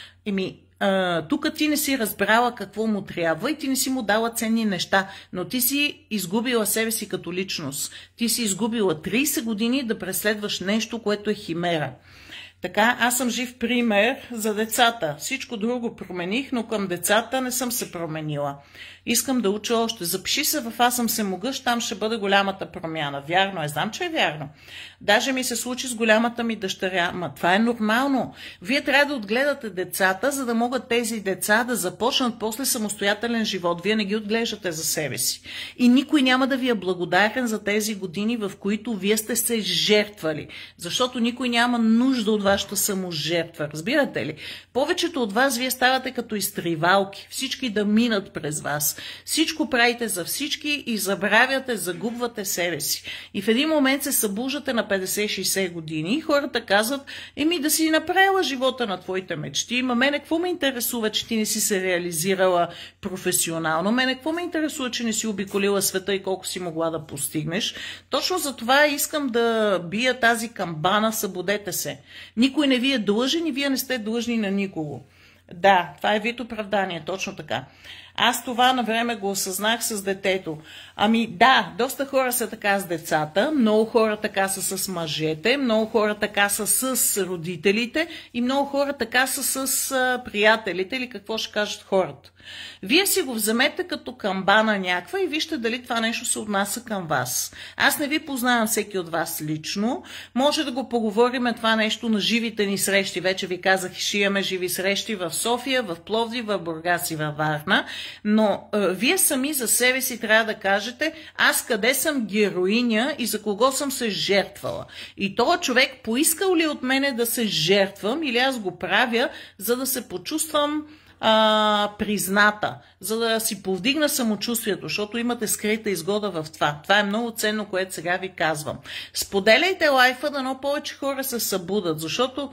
Тук ти не си разбрала какво му трябва и ти не си му дала ценни неща, но ти си изгубила себе си като личност. Ти си изгубила 30 години да преследваш нещо, което е химера. Така, аз съм жив пример за децата. Всичко друго промених, но към децата не съм се променила. Искам да уча още. Запиши се в "Аз съм всемогъщ", там ще бъде голямата промяна. Вярно е, знам, че е вярно. Даже ми се случи с голямата ми дъщеря. Ма това е нормално. Вие трябва да отгледате децата, за да могат тези деца да започнат после самостоятелен живот. Вие не ги отглеждате за себе си. И никой няма да ви е благодарен за тези години, в които вие сте се жертвали. Защото никой няма нужда от вашата саможертва. Разбирате ли? Повечето от вас вие ставате като изтривалки. Всички да минат през вас. Всичко правите за всички и забравяте, загубвате себе си. И в един момент се събуждате на 50-60 години и хората казват, да си направила живота на твоите мечти, мене какво ме интересува, че ти не си се реализирала професионално, мене какво ме интересува, че не си обиколила света и колко си могла да постигнеш. Точно за това искам да бия тази камбана, събудете се. Никой не ви е длъжен и вие не сте длъжни на никого. Да, това е вид оправдание, точно така. Аз това на време го осъзнах с детето. Да, доста хора са така с децата, много хора така са с мъжете, много хора така са с родителите и много хора така са с приятелите или какво ще кажат хората. Вие си го вземете като камбана някаква и вижте дали това нещо се отнася към вас. Аз не ви познавам всеки от вас лично, може да го поговорим това нещо на живите ни срещи. Вече ви казах, ще имаме живи срещи в София, в Пловдив, в Бургас и във Варна. Но вие сами за себе си трябва да кажете, аз къде съм героиня и за кого съм се жертвала. И този човек поискал ли от мене да се жертвам или аз го правя, за да се почувствам призната, за да си повдигна самочувствието, защото имате скрита изгода в това. Това е много ценно, което сега ви казвам. Споделяйте лайфа, дано повече хора се събудат, защото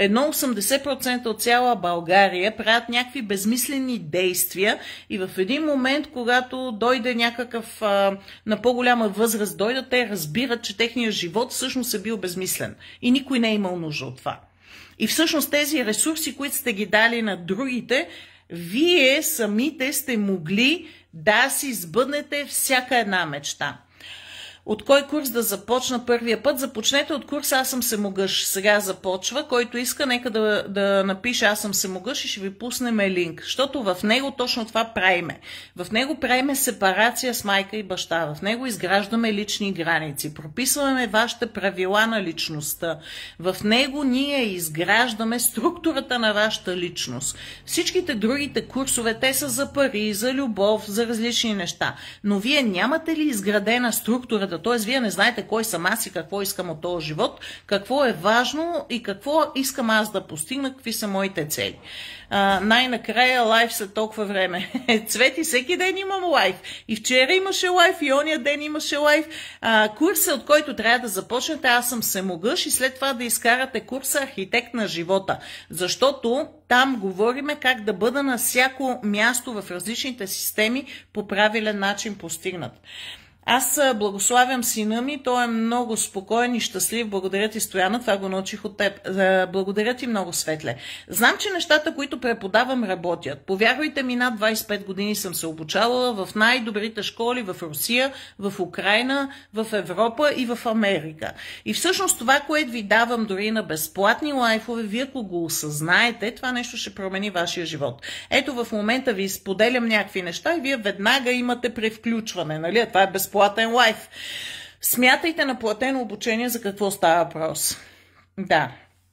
80% от цяла България правят някакви безмислени действия и в един момент, когато дойде някакъв на по-голяма възраст, дойдат, те разбират, че техният живот всъщност е бил безмислен и никой не е имал нужда от това. И всъщност тези ресурси, които сте ги дали на другите, вие самите сте могли да си сбъднете всяка една мечта. От кой курс да започна първия път? Започнете от курса Аз съм всемогъш. Сега започва. Който иска, нека да напише Аз съм всемогъш и ще ви пуснем линк. Защото в него точно това правиме. В него правиме сепарация с майка и баща. В него изграждаме лични граници. Прописваме вашите правила на личността. В него ние изграждаме структурата на вашата личност. Всичките другите курсове, те са за пари, за любов, за различни неща. Но вие нямате ли изградена структурата? Т.е. вие не знаете кой съм аз и какво искам от този живот, какво е важно и какво искам аз да постигна, какви са моите цели. Най-накрая лайф след толкова време. Цвети, всеки ден имам лайф. И вчера имаше лайф, и ония ден имаше лайф. Курсът, от който трябва да започнете, Аз съм всемогъш, и след това да изкарате курса Архитект на живота. Защото там говориме как да бъда на всяко място в различните системи по правилен начин постигнат. Аз благославям сина ми, той е много спокоен и щастлив. Благодаря ти, Стояна, това го научих от теб. Благодаря ти много, Светле. Знам, че нещата, които преподавам, работят. Повярвайте ми, над 25 години съм се обучавала в най-добрите школи в Русия, в Украйна, в Европа и в Америка. И всъщност това, което ви давам дори на безплатни лайфове, вие ако го осъзнаете, това нещо ще промени вашия живот. Ето в момента ви споделям някакви неща и вие веднага имате превключване, нали? Това е безплатен лайф. Смятайте на платено обучение за какво става въпрос. Да.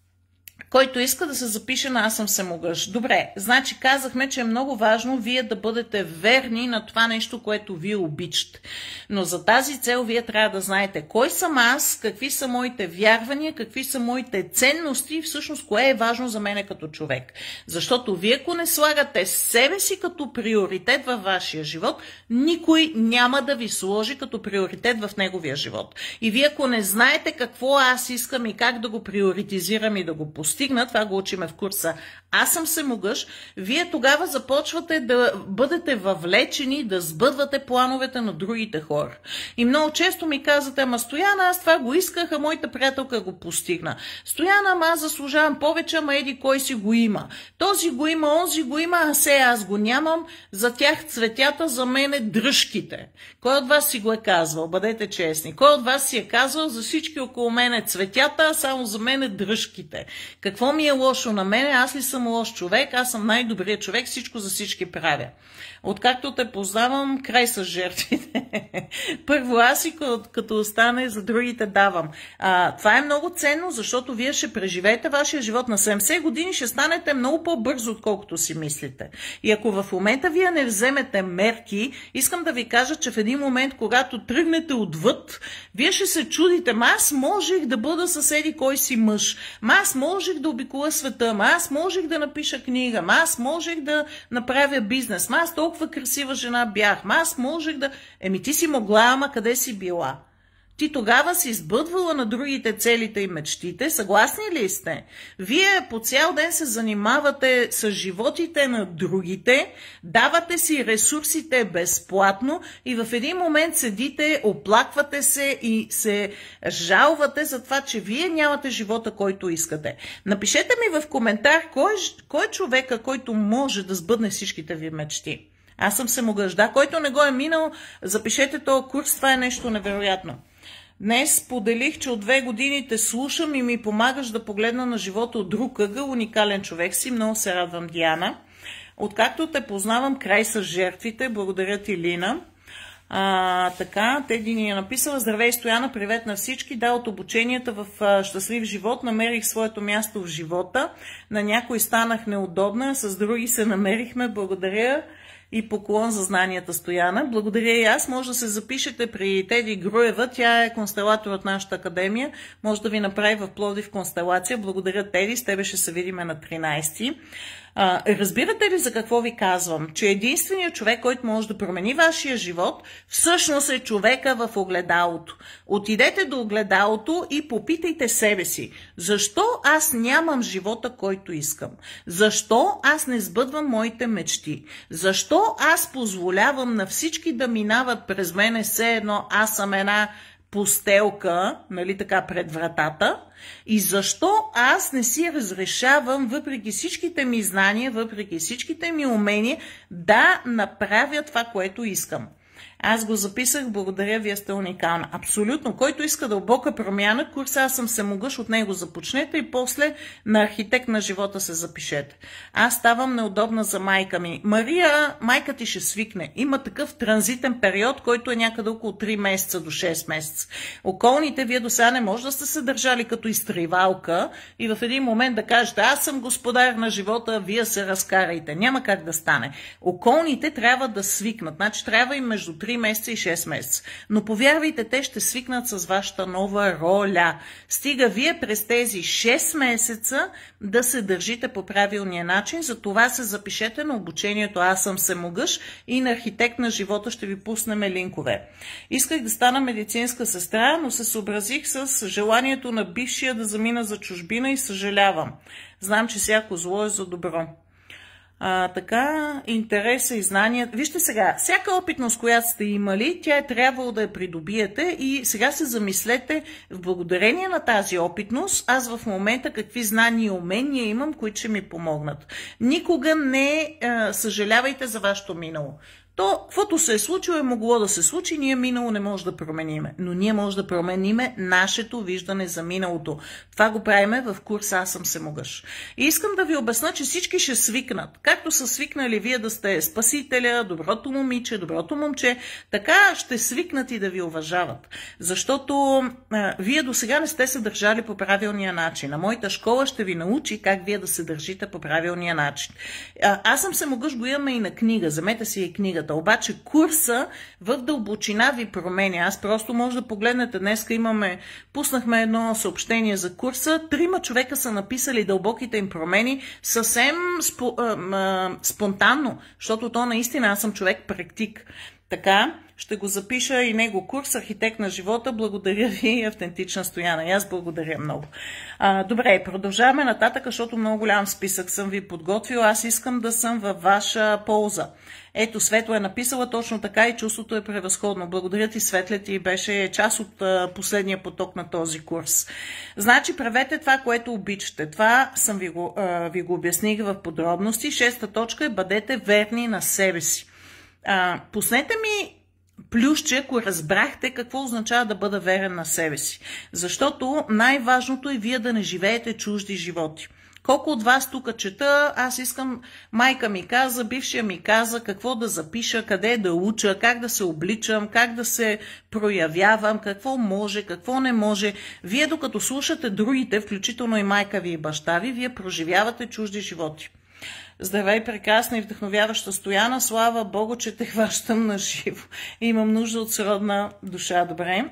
Който иска да се запише на Аз съм всемогъш. Добре, значи казахме, че е много важно вие да бъдете верни на това нещо, което вие обичате. Но за тази цел вие трябва да знаете кой съм аз, какви са моите вярвания, какви са моите ценности и всъщност кое е важно за мене като човек. Защото вие ако не слагате себе си като приоритет във вашия живот, никой няма да ви сложи като приоритет в неговия живот. И вие ако не знаете какво аз искам и как да го приоритизирам и да го постигна, това го учиме в курса Аз съм всемогъш, вие тогава започвате да бъдете въвлечени, да сбъдвате плановете на другите хора. И много често ми казвате, ама Стояна, аз това го исках, а моята приятелка го постигна. Стояна, ама аз заслужавам повече, ама еди кой си го има. Този го има, онзи го има, а се аз го нямам. За тях цветята, за мен е дръжките. Кой от вас си го е казвал? Бъдете честни. Кой от вас си е казвал, за всички около мен е цветята, а само за мен е дръжките? Какво ми е лошо на мене? Аз ли съм лош човек? Аз съм най-добрият човек, всичко за всички правя. Откакто те познавам, край с жертвите. Първо аз и като остане, за другите давам. Това е много ценно, защото вие ще преживеете вашия живот на 70 години, ще станете много по-бързо, отколкото си мислите. И ако в момента вие не вземете мерки, искам да ви кажа, че в един момент, когато тръгнете отвъд, вие ще се чудите, аз можех да бъда съседи кой си мъж, аз можех да обиколя света, аз можех да напиша книга, аз можех да направя бизнес, аз толкова красива жена бях, аз можех да... Ти си могла, ама къде си била? Ти тогава си сбъдвала на другите целите и мечтите, съгласни ли сте? Вие по цял ден се занимавате с животите на другите, давате си ресурсите безплатно и в един момент седите, оплаквате се и се жалвате за това, че вие нямате живота, който искате. Напишете ми в коментар, кой е човека, който може да сбъдне всичките ви мечти. Аз съм всемогъш. Да, който не го е минал, запишете този курс, това е нещо невероятно. Днес споделих, че от 2 години те слушам и ми помагаш да погледна на живота от друг ъгъл, уникален човек си. Много се радвам, Диана. Откакто те познавам, край с жертвите. Благодаря ти, Лина. Така, Теди ни е написала: здравей, Стояна, привет на всички. Да, от обученията в щастлив живот намерих своето място в живота. На някой станах неудобна, с други се намерихме. Благодаря. И поклон за знанията, Стояна. Благодаря и аз. Може да се запишете при Теди Груева. Тя е констелатор от нашата академия. Може да ви направи в Пловдив констелация. Благодаря, Теди. С тебе ще се видим на 13. Разбирате ли за какво ви казвам? Че единственият човек, който може да промени вашия живот, всъщност е човека в огледалото. Отидете до огледалото и попитайте себе си: защо аз нямам живота, който искам? Защо аз не сбъдвам моите мечти? Защо аз позволявам на всички да минават през мене все едно аз съм една постелка, нали така, пред вратата? И защо аз не си разрешавам, въпреки всичките ми знания, въпреки всичките ми умения, да направя това, което искам? Аз го записах, благодаря, вие сте уникална. Абсолютно. Който иска дълбока промяна, курса Аз съм всемогъщ, от него започнете и после на архитект на живота се запишете. Аз ставам неудобна за майка ми. Мария, майка ти ще свикне. Има такъв транзитен период, който е някъде около 3 месеца до 6 месеца. Околните, вие до сега не може да сте се държали като изтривалка и в един момент да кажете, аз съм господар на живота, вие се разкарайте. Няма как да стане. Околните трябва да свикнат. Значи трябва им между 3 месеца и 6 месеца. Но повярвайте, те ще свикнат с вашата нова роля. Стига вие през тези 6 месеца да се държите по правилния начин. За това се запишете на обучението Аз съм всемогъщ и на архитект на живота ще ви пуснем линкове. Исках да стана медицинска сестра, но се съобразих с желанието на бившия да замина за чужбина и съжалявам. Знам, че всяко зло е за добро. Така, интереса и знания. Вижте сега, всяка опитност, която сте имали, тя е трябвало да я придобиете и сега се замислете, в благодарение на тази опитност, аз в момента какви знания и умения имам, които ще ми помогнат. Никога не съжалявайте за вашето минало. То, каквото се е случило, е могло да се случи, ние минало не може да промениме. Но ние може да промениме нашето виждане за миналото. Това го правиме в курса Аз съм всемогъщ. И искам да ви обясна, че всички ще свикнат. Както са свикнали вие да сте спасителя, доброто момиче, доброто момче, така ще свикнат и да ви уважават. Защото вие до сега не сте се държали по правилния начин. А моята школа ще ви научи как вие да се държите по правилния начин. Аз съм всемогъщ го имаме и на книга. Вземете си и книга. Обаче курса в дълбочина ви променя. Аз просто може да погледнете. Днеска пуснахме едно съобщение за курса. 3 човека са написали дълбоките им промени съвсем спонтанно, защото то наистина аз съм човек практик. Така, ще го запиша и него курс Архитект на живота. Благодаря ви, автентична Стояна. И аз благодаря много. Добре, продължаваме нататък, защото много голям списък съм ви подготвил. Аз искам да съм във ваша полза. Ето, Светла е написала точно така и чувството е превъзходно. Благодаря ти, Светле, ти беше част от последния поток на този курс. Значи, правете това, което обичате. Това съм ви го обясних в подробности. 6-та точка е бъдете верни на себе си. Пуснете ми плюсче, ако разбрахте какво означава да бъда верен на себе си. Защото най-важното е вие да не живеете чужди животи. Колко от вас тук чета, аз искам, майка ми каза, бившия ми каза, какво да запиша, къде да уча, как да се обличам, как да се проявявам, какво може, какво не може. Вие докато слушате другите, включително и майка ви и баща ви, вие проживявате чужди животи. Здравей, прекрасна и вдъхновяваща Стояна, слава Богу, че те хващам на живо. Имам нужда от сродна душа, добре?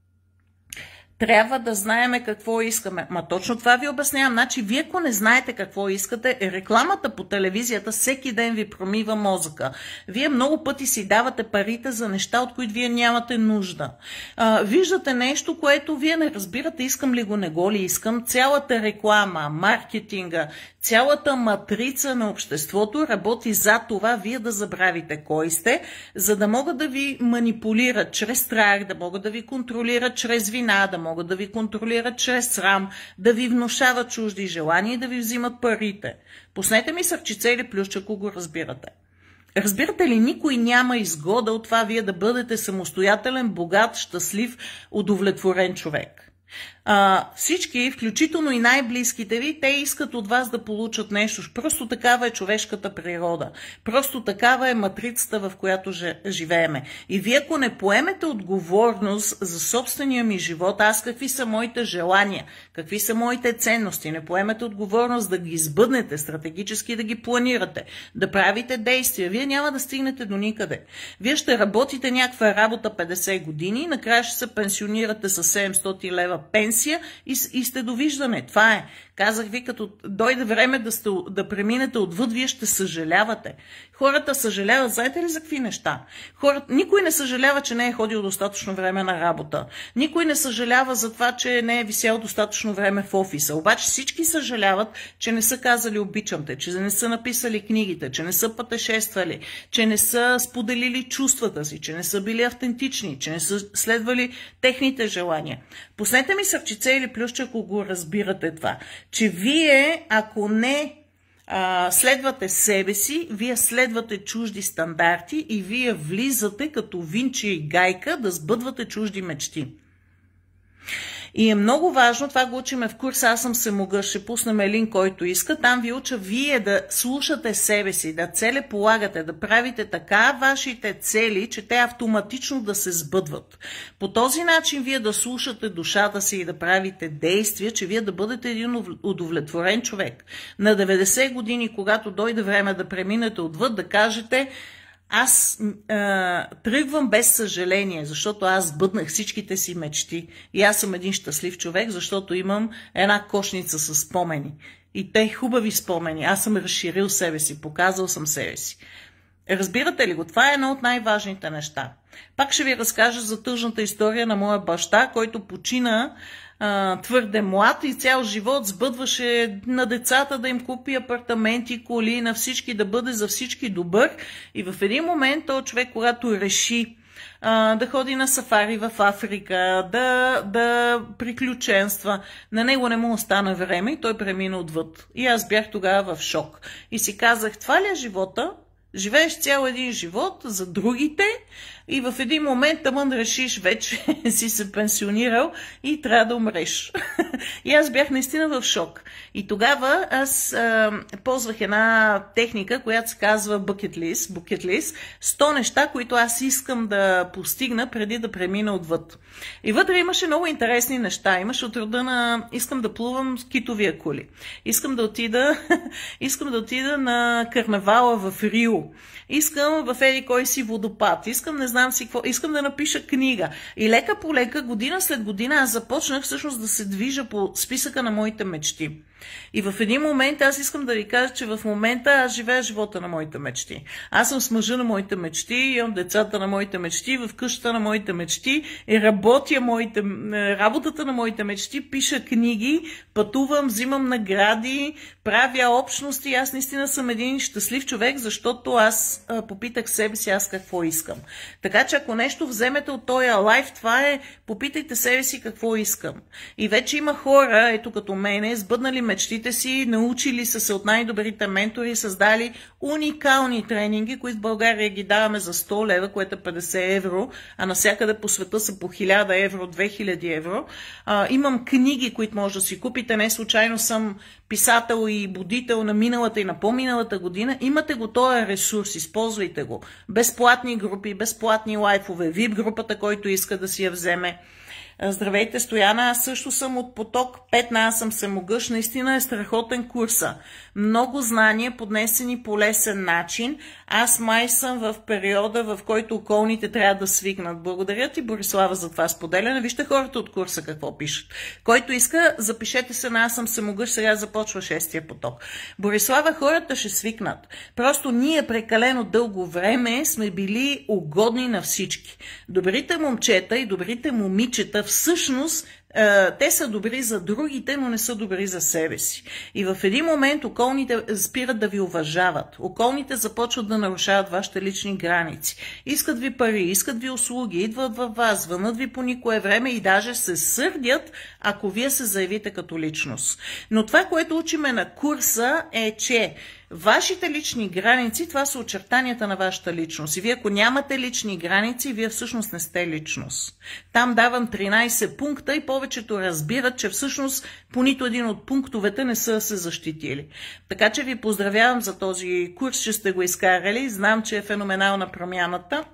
Трябва да знаеме какво искаме. Ма точно това ви обяснявам. Значи, вие ако не знаете какво искате, рекламата по телевизията всеки ден ви промива мозъка. Вие много пъти си давате парите за неща, от които вие нямате нужда. Виждате нещо, което вие не разбирате, искам ли го, не го ли искам. Цялата реклама, маркетинга, цялата матрица на обществото работи за това вие да забравите кой сте, за да могат да ви манипулират чрез страх, да могат да ви контролират чрез вина, да могат да ви контролират чрез срам, да ви внушават чужди желания и да ви взимат парите. Пуснете ми сърчице или плюсче, ако го разбирате. Разбирате ли, никой няма изгода от това вие да бъдете самостоятелен, богат, щастлив, удовлетворен човек. Всички, включително и най-близките ви, те искат от вас да получат нещо. Просто такава е човешката природа. Просто такава е матрицата, в която живееме. И вие, ако не поемете отговорност за собствения ми живот, аз какви са моите желания, какви са моите ценности, не поемете отговорност да ги избъднете, стратегически да ги планирате, да правите действия, вие няма да стигнете до никъде. Вие ще работите някаква работа 50 години и накрая ще се пенсионирате с 700 лева пенсия и сте довиждане. Това е. Казах ви, като дойде време да преминете отвъд, вие ще съжалявате. Хората съжаляват, знаете ли за какви неща? Никой не съжалява, че не е ходил достатъчно време на работа. Никой не съжалява за това, че не е висял достатъчно време в офиса. Обаче всички съжаляват, че не са казали обичам те, че не са написали книгите, че не са пътешествали, че не са споделили чувствата си, че не са били автентични, че не са следвали техните желания. Пуснете ми сърчице или плюсче, ако го разбирате това. Че вие, ако не следвате себе си, вие следвате чужди стандарти и вие влизате като винче и гайка да сбъдвате чужди мечти. И е много важно, това го учиме в курса Аз съм всемогъщ, ще пуснем линк, който иска, там ви уча вие да слушате себе си, да целеполагате, да правите така вашите цели, че те автоматично да се сбъдват. По този начин вие да слушате душата си и да правите действия, че вие да бъдете един удовлетворен човек. На 90 години, когато дойде време да преминете отвъд, да кажете: аз тръгвам без съжаление, защото аз сбъднах всичките си мечти. И аз съм един щастлив човек, защото имам една кошница с спомени. И те хубави спомени. Аз съм разширил себе си, показал съм себе си. Разбирате ли го? Това е едно от най-важните неща. Пак ще ви разкажа за тъжната история на моя баща, който почина твърде млад и цял живот сбъдваше на децата да им купи апартаменти, коли, на всички да бъде за всички добър. И в един момент този човек, когато реши да ходи на сафари в Африка, да приключенства, на него не му остана време и той премина отвъд. И аз бях тогава в шок. И си казах: това ли е живота? Живееш цял един живот за другите и в един момент тъмън решиш, вече си се пенсионирал и трябва да умреш. И аз бях наистина в шок. И тогава аз ползвах една техника, която се казва bucket list, 100 неща, които аз искам да постигна преди да премина отвъд. И вътре имаше много интересни неща. Имаше от рода на: искам да плувам с китовия кули. Искам да отида на карнавала в Рио. Искам в еди кой си водопад. Искам не знам си какво. Искам да напиша книга. И лека по лека, година след година, аз започнах всъщност да се движа по списъка на моите мечти. И в един момент аз искам да ви кажа, че в момента аз живея живота на моите мечти. Аз съм с мъжа на моите мечти, имам децата на моите мечти, в къщата на моите мечти, и работя работата на моите мечти, пиша книги, пътувам, взимам награди, правя общности. Аз наистина съм един щастлив човек, защото аз попитах себе си аз какво искам. Така че ако нещо вземете от този лайф, това е: попитайте себе си какво искам. И вече има хора, ето като мене, сбъднали мечтите си, научили са се от най-добрите ментори, създали уникални тренинги, които в България ги даваме за 100 лева, което е 50 евро, а навсякъде по света са по 1000 евро, 2000 евро. Имам книги, които може да си купите. Не случайно съм писател и будител на миналата и на по-миналата година. Имате го този ресурс, използвайте го. Безплатни групи, безплатни лайфове, VIP групата, който иска да си я вземе. Здравейте, Стояна, аз също съм от поток 5 на Аз съм всемогъщ. Наистина е страхотен курса. Много знания, поднесени по лесен начин. Аз май съм в периода, в който околните трябва да свикнат. Благодаря ти, Борислава, за това споделяне. Вижте хората от курса какво пишат. Който иска, запишете се на Аз съм всемогъщ, сега започва 6-тия поток. Борислава, хората ще свикнат. Просто ние прекалено дълго време сме били угодни на всички. Добрите момчета и добрите момичета всъщност те са добри за другите, но не са добри за себе си. И в един момент околните спират да ви уважават. Околните започват да нарушават вашите лични граници. Искат ви пари, искат ви услуги, идват във вас, звънат ви по никое време и даже се сърдят, ако вие се заявите като личност. Но това, което учиме на курса, е, че вашите лични граници, това са очертанията на вашата личност. И вие, ако нямате лични граници, вие всъщност не сте личност. Там давам 13 пункта и повечето разбират, че всъщност по нито един от пунктовете не са се защитили. Така че ви поздравявам за този курс, че сте го изкарали. Знам, че е феноменална промяната.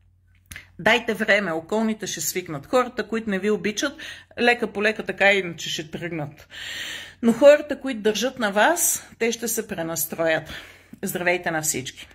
Дайте време, околните ще свикнат. Хората, които не ви обичат, лека по лека така иначе ще тръгнат. Но хората, които държат на вас, те ще се пренастроят. Здравейте на всички!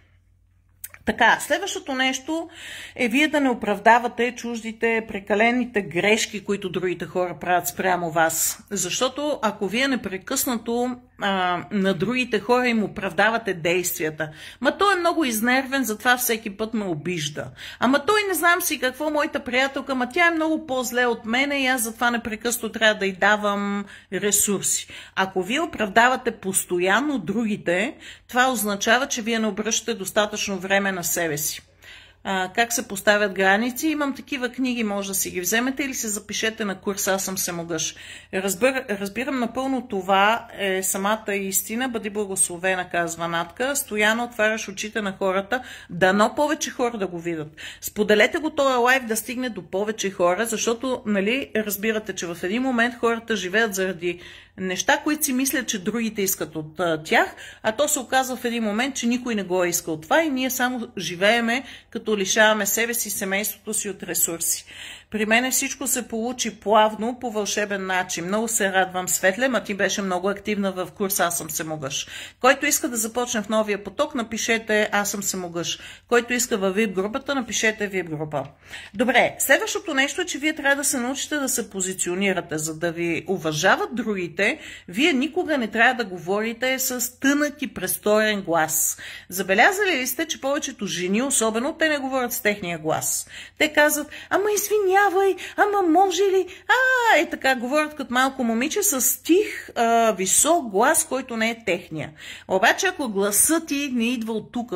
Така, следващото нещо е вие да не оправдавате чуждите, прекалените грешки, които другите хора правят спрямо вас. Защото ако вие непрекъснато на другите хора им оправдавате действията, ма той е много изнервен, затова всеки път ме обижда. Ама той не знам си какво, моята приятелка, ма тя е много по-зле от мене и аз затова непрекъснато трябва да й давам ресурси. Ако вие оправдавате постоянно другите, това означава, че вие не обръщате достатъчно време на себе си. как се поставят граници. Имам такива книги, може да си ги вземете или се запишете на курс Аз съм всемогъщ. Разбирам напълно, това е самата истина. Бъди благословена, казва Натка. Стояно, отваряш очите на хората, дано повече хора да го видят. Споделете го този лайв да стигне до повече хора, защото, нали, разбирате, че в един момент хората живеят заради неща, които си мислят, че другите искат от тях, а то се оказва в един момент, че никой не го е искал това и ние само живееме, като лишаваме себе си, семейството си от ресурси. При мене всичко се получи плавно, по вълшебен начин. Много се радвам, Светле, ма ти беше много активна в курс Аз съм всемогъщ. Който иска да започне в новия поток, напишете Аз съм всемогъщ. Който иска във VIP групата, напишете VIP група. Добре, следващото нещо е, че вие трябва да се научите да се позиционирате, за да ви уважават другите. Вие никога не трябва да говорите с тънък и престорен глас. Забелязали ли сте, че повечето жени, особено, те не говорят с техния глас. Те казват, ама извинявай, ама може ли? И така говорят като малко момиче с тих, висок глас, който не е техния. Обаче, ако гласът ти не идва от тук,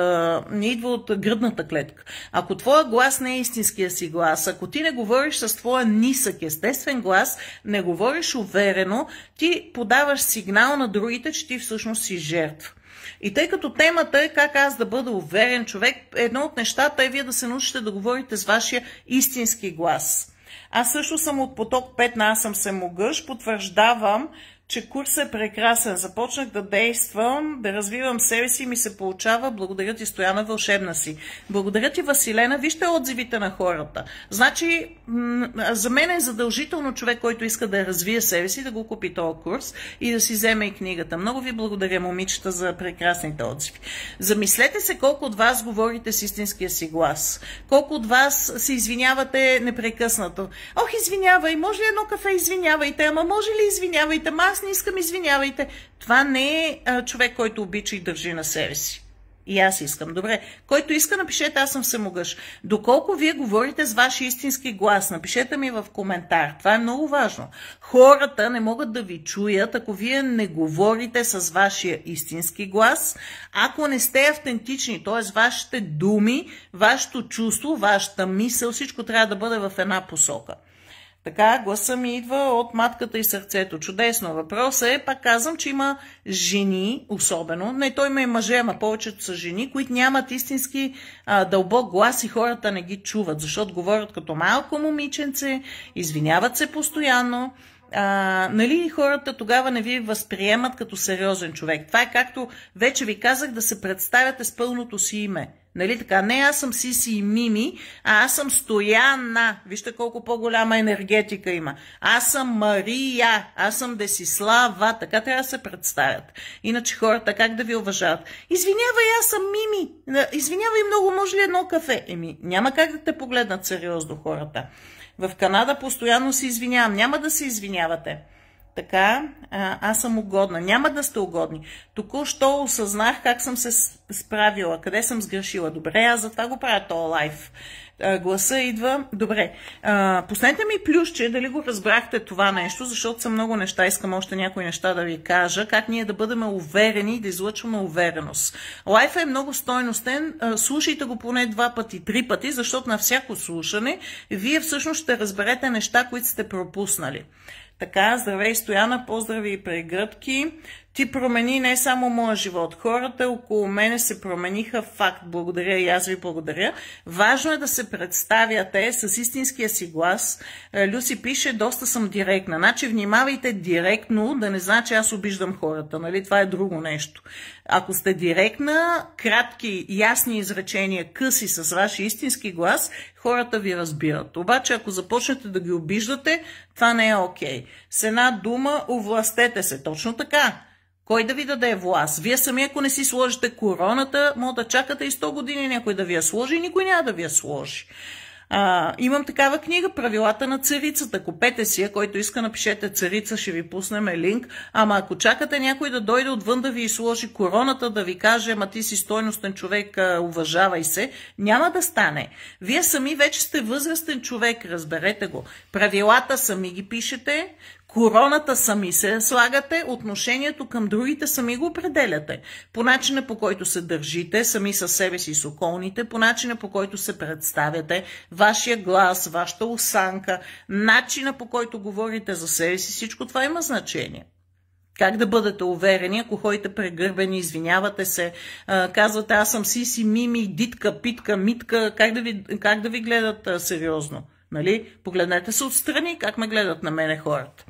не идва от гръдната клетка, ако твоя глас не е истинския си глас, ако ти не говориш с твоя нисък, естествен глас, не говориш уверено, ти подаваш сигнал на другите, че ти всъщност си жертва. И тъй като темата е как аз да бъда уверен човек, едно от нещата е вие да се научите да говорите с вашия истински глас. Аз също съм от поток 5 на Аз съм всемогъщ, потвърждавам, че курсът е прекрасен. Започнах да действам, да развивам себе си и ми се получава. Благодаря ти, Стояна, вълшебна си. Благодаря ти, Василена. Вижте отзивите на хората. Значи, за мен е задължително човек, който иска да развие себе си, да го купи този курс и да си вземе и книгата. Много ви благодаря, момичета, за прекрасните отзиви. Замислете се колко от вас говорите с истинския си глас. Колко от вас се извинявате непрекъснато. Ох, извинявай, може ли едно кафе, извинявайте, ама може ли извинявайте, аз не искам, извинявайте. Това не е човек, който обича и държи на себе си. И аз искам. Добре. Който иска, напишете Аз съм всемогъщ. Доколко вие говорите с вашия истински глас, напишете ми в коментар. Това е много важно. Хората не могат да ви чуят, ако вие не говорите с вашия истински глас, ако не сте автентични, т.е. вашите думи, вашето чувство, вашата мисъл, всичко трябва да бъде в една посока. Така, гласа ми идва от матката и сърцето. Чудесно. Въпросът е, пак казвам, че има жени, особено, не той има и мъже, ама повечето са жени, които нямат истински дълбок глас и хората не ги чуват, защото говорят като малко момиченце, извиняват се постоянно. Нали хората тогава не ви възприемат като сериозен човек. Това е както вече ви казах, да се представяте с пълното си име. Нали така? Не аз съм Сиси и Мими, а аз съм Стояна. Вижте колко по-голяма енергетика има. Аз съм Мария, аз съм Десислава. Така трябва да се представят. Иначе хората как да ви уважават? Извинявай, аз съм Мими. Извинявай много, може ли едно кафе? Няма как да те погледнат сериозно хората. В Канада постоянно се извинявам. Няма да се извинявате. Така, аз съм угодна. Няма да сте угодни. Току-що осъзнах как съм се справила, къде съм сгрешила. Добре, аз затова го правя този лайф. Гласа идва. Добре. Пуснете ми плюсче, дали го разбрахте това нещо, защото са много неща. Искам още някои неща да ви кажа. Как ние да бъдем уверени и да излъчваме увереност. Лайфът е много стойностен. Слушайте го поне 2 пъти, 3 пъти, защото на всяко слушане вие всъщност ще разберете неща, които сте пропуснали. Така, здравей, Стояна, поздрави и прегръдки. Ти промени не само моя живот. Хората около мене се промениха, факт. Благодаря и аз ви благодаря. Важно е да се представяте с истинския си глас. Люси пише, доста съм директна. Значи внимавайте директно, да не значи аз обиждам хората. Нали? Това е друго нещо. Ако сте директна, кратки, ясни изречения, къси с вашия истински глас, хората ви разбират. Обаче, ако започнете да ги обиждате, това не е окей. С една дума, овластете се. Точно така. Кой да ви даде власт? Вие сами, ако не си сложите короната, може да чакате и 100 години някой да ви я сложи и никой няма да ви я сложи. Имам такава книга, Правилата на царицата. Купете си я, който иска, напишете царица, ще ви пуснем линк. Ама ако чакате някой да дойде отвън да ви сложи короната, да ви каже, ама ти си стойностен човек, уважавай се, няма да стане. Вие сами вече сте възрастен човек, разберете го. Правилата сами ги пишете. Короната сами се слагате, отношението към другите сами го определяте. По начина, по който се държите, сами със себе си и с околните, по начина, по който се представяте, вашия глас, вашата осанка, начина, по който говорите за себе си, всичко това има значение. Как да бъдете уверени, ако ходите прегърбени, извинявате се, казвате аз съм Сиси, Мими, Дитка, Питка, Митка, как да ви гледат сериозно? Нали? Погледнете се отстрани, как ме гледат на мене хората.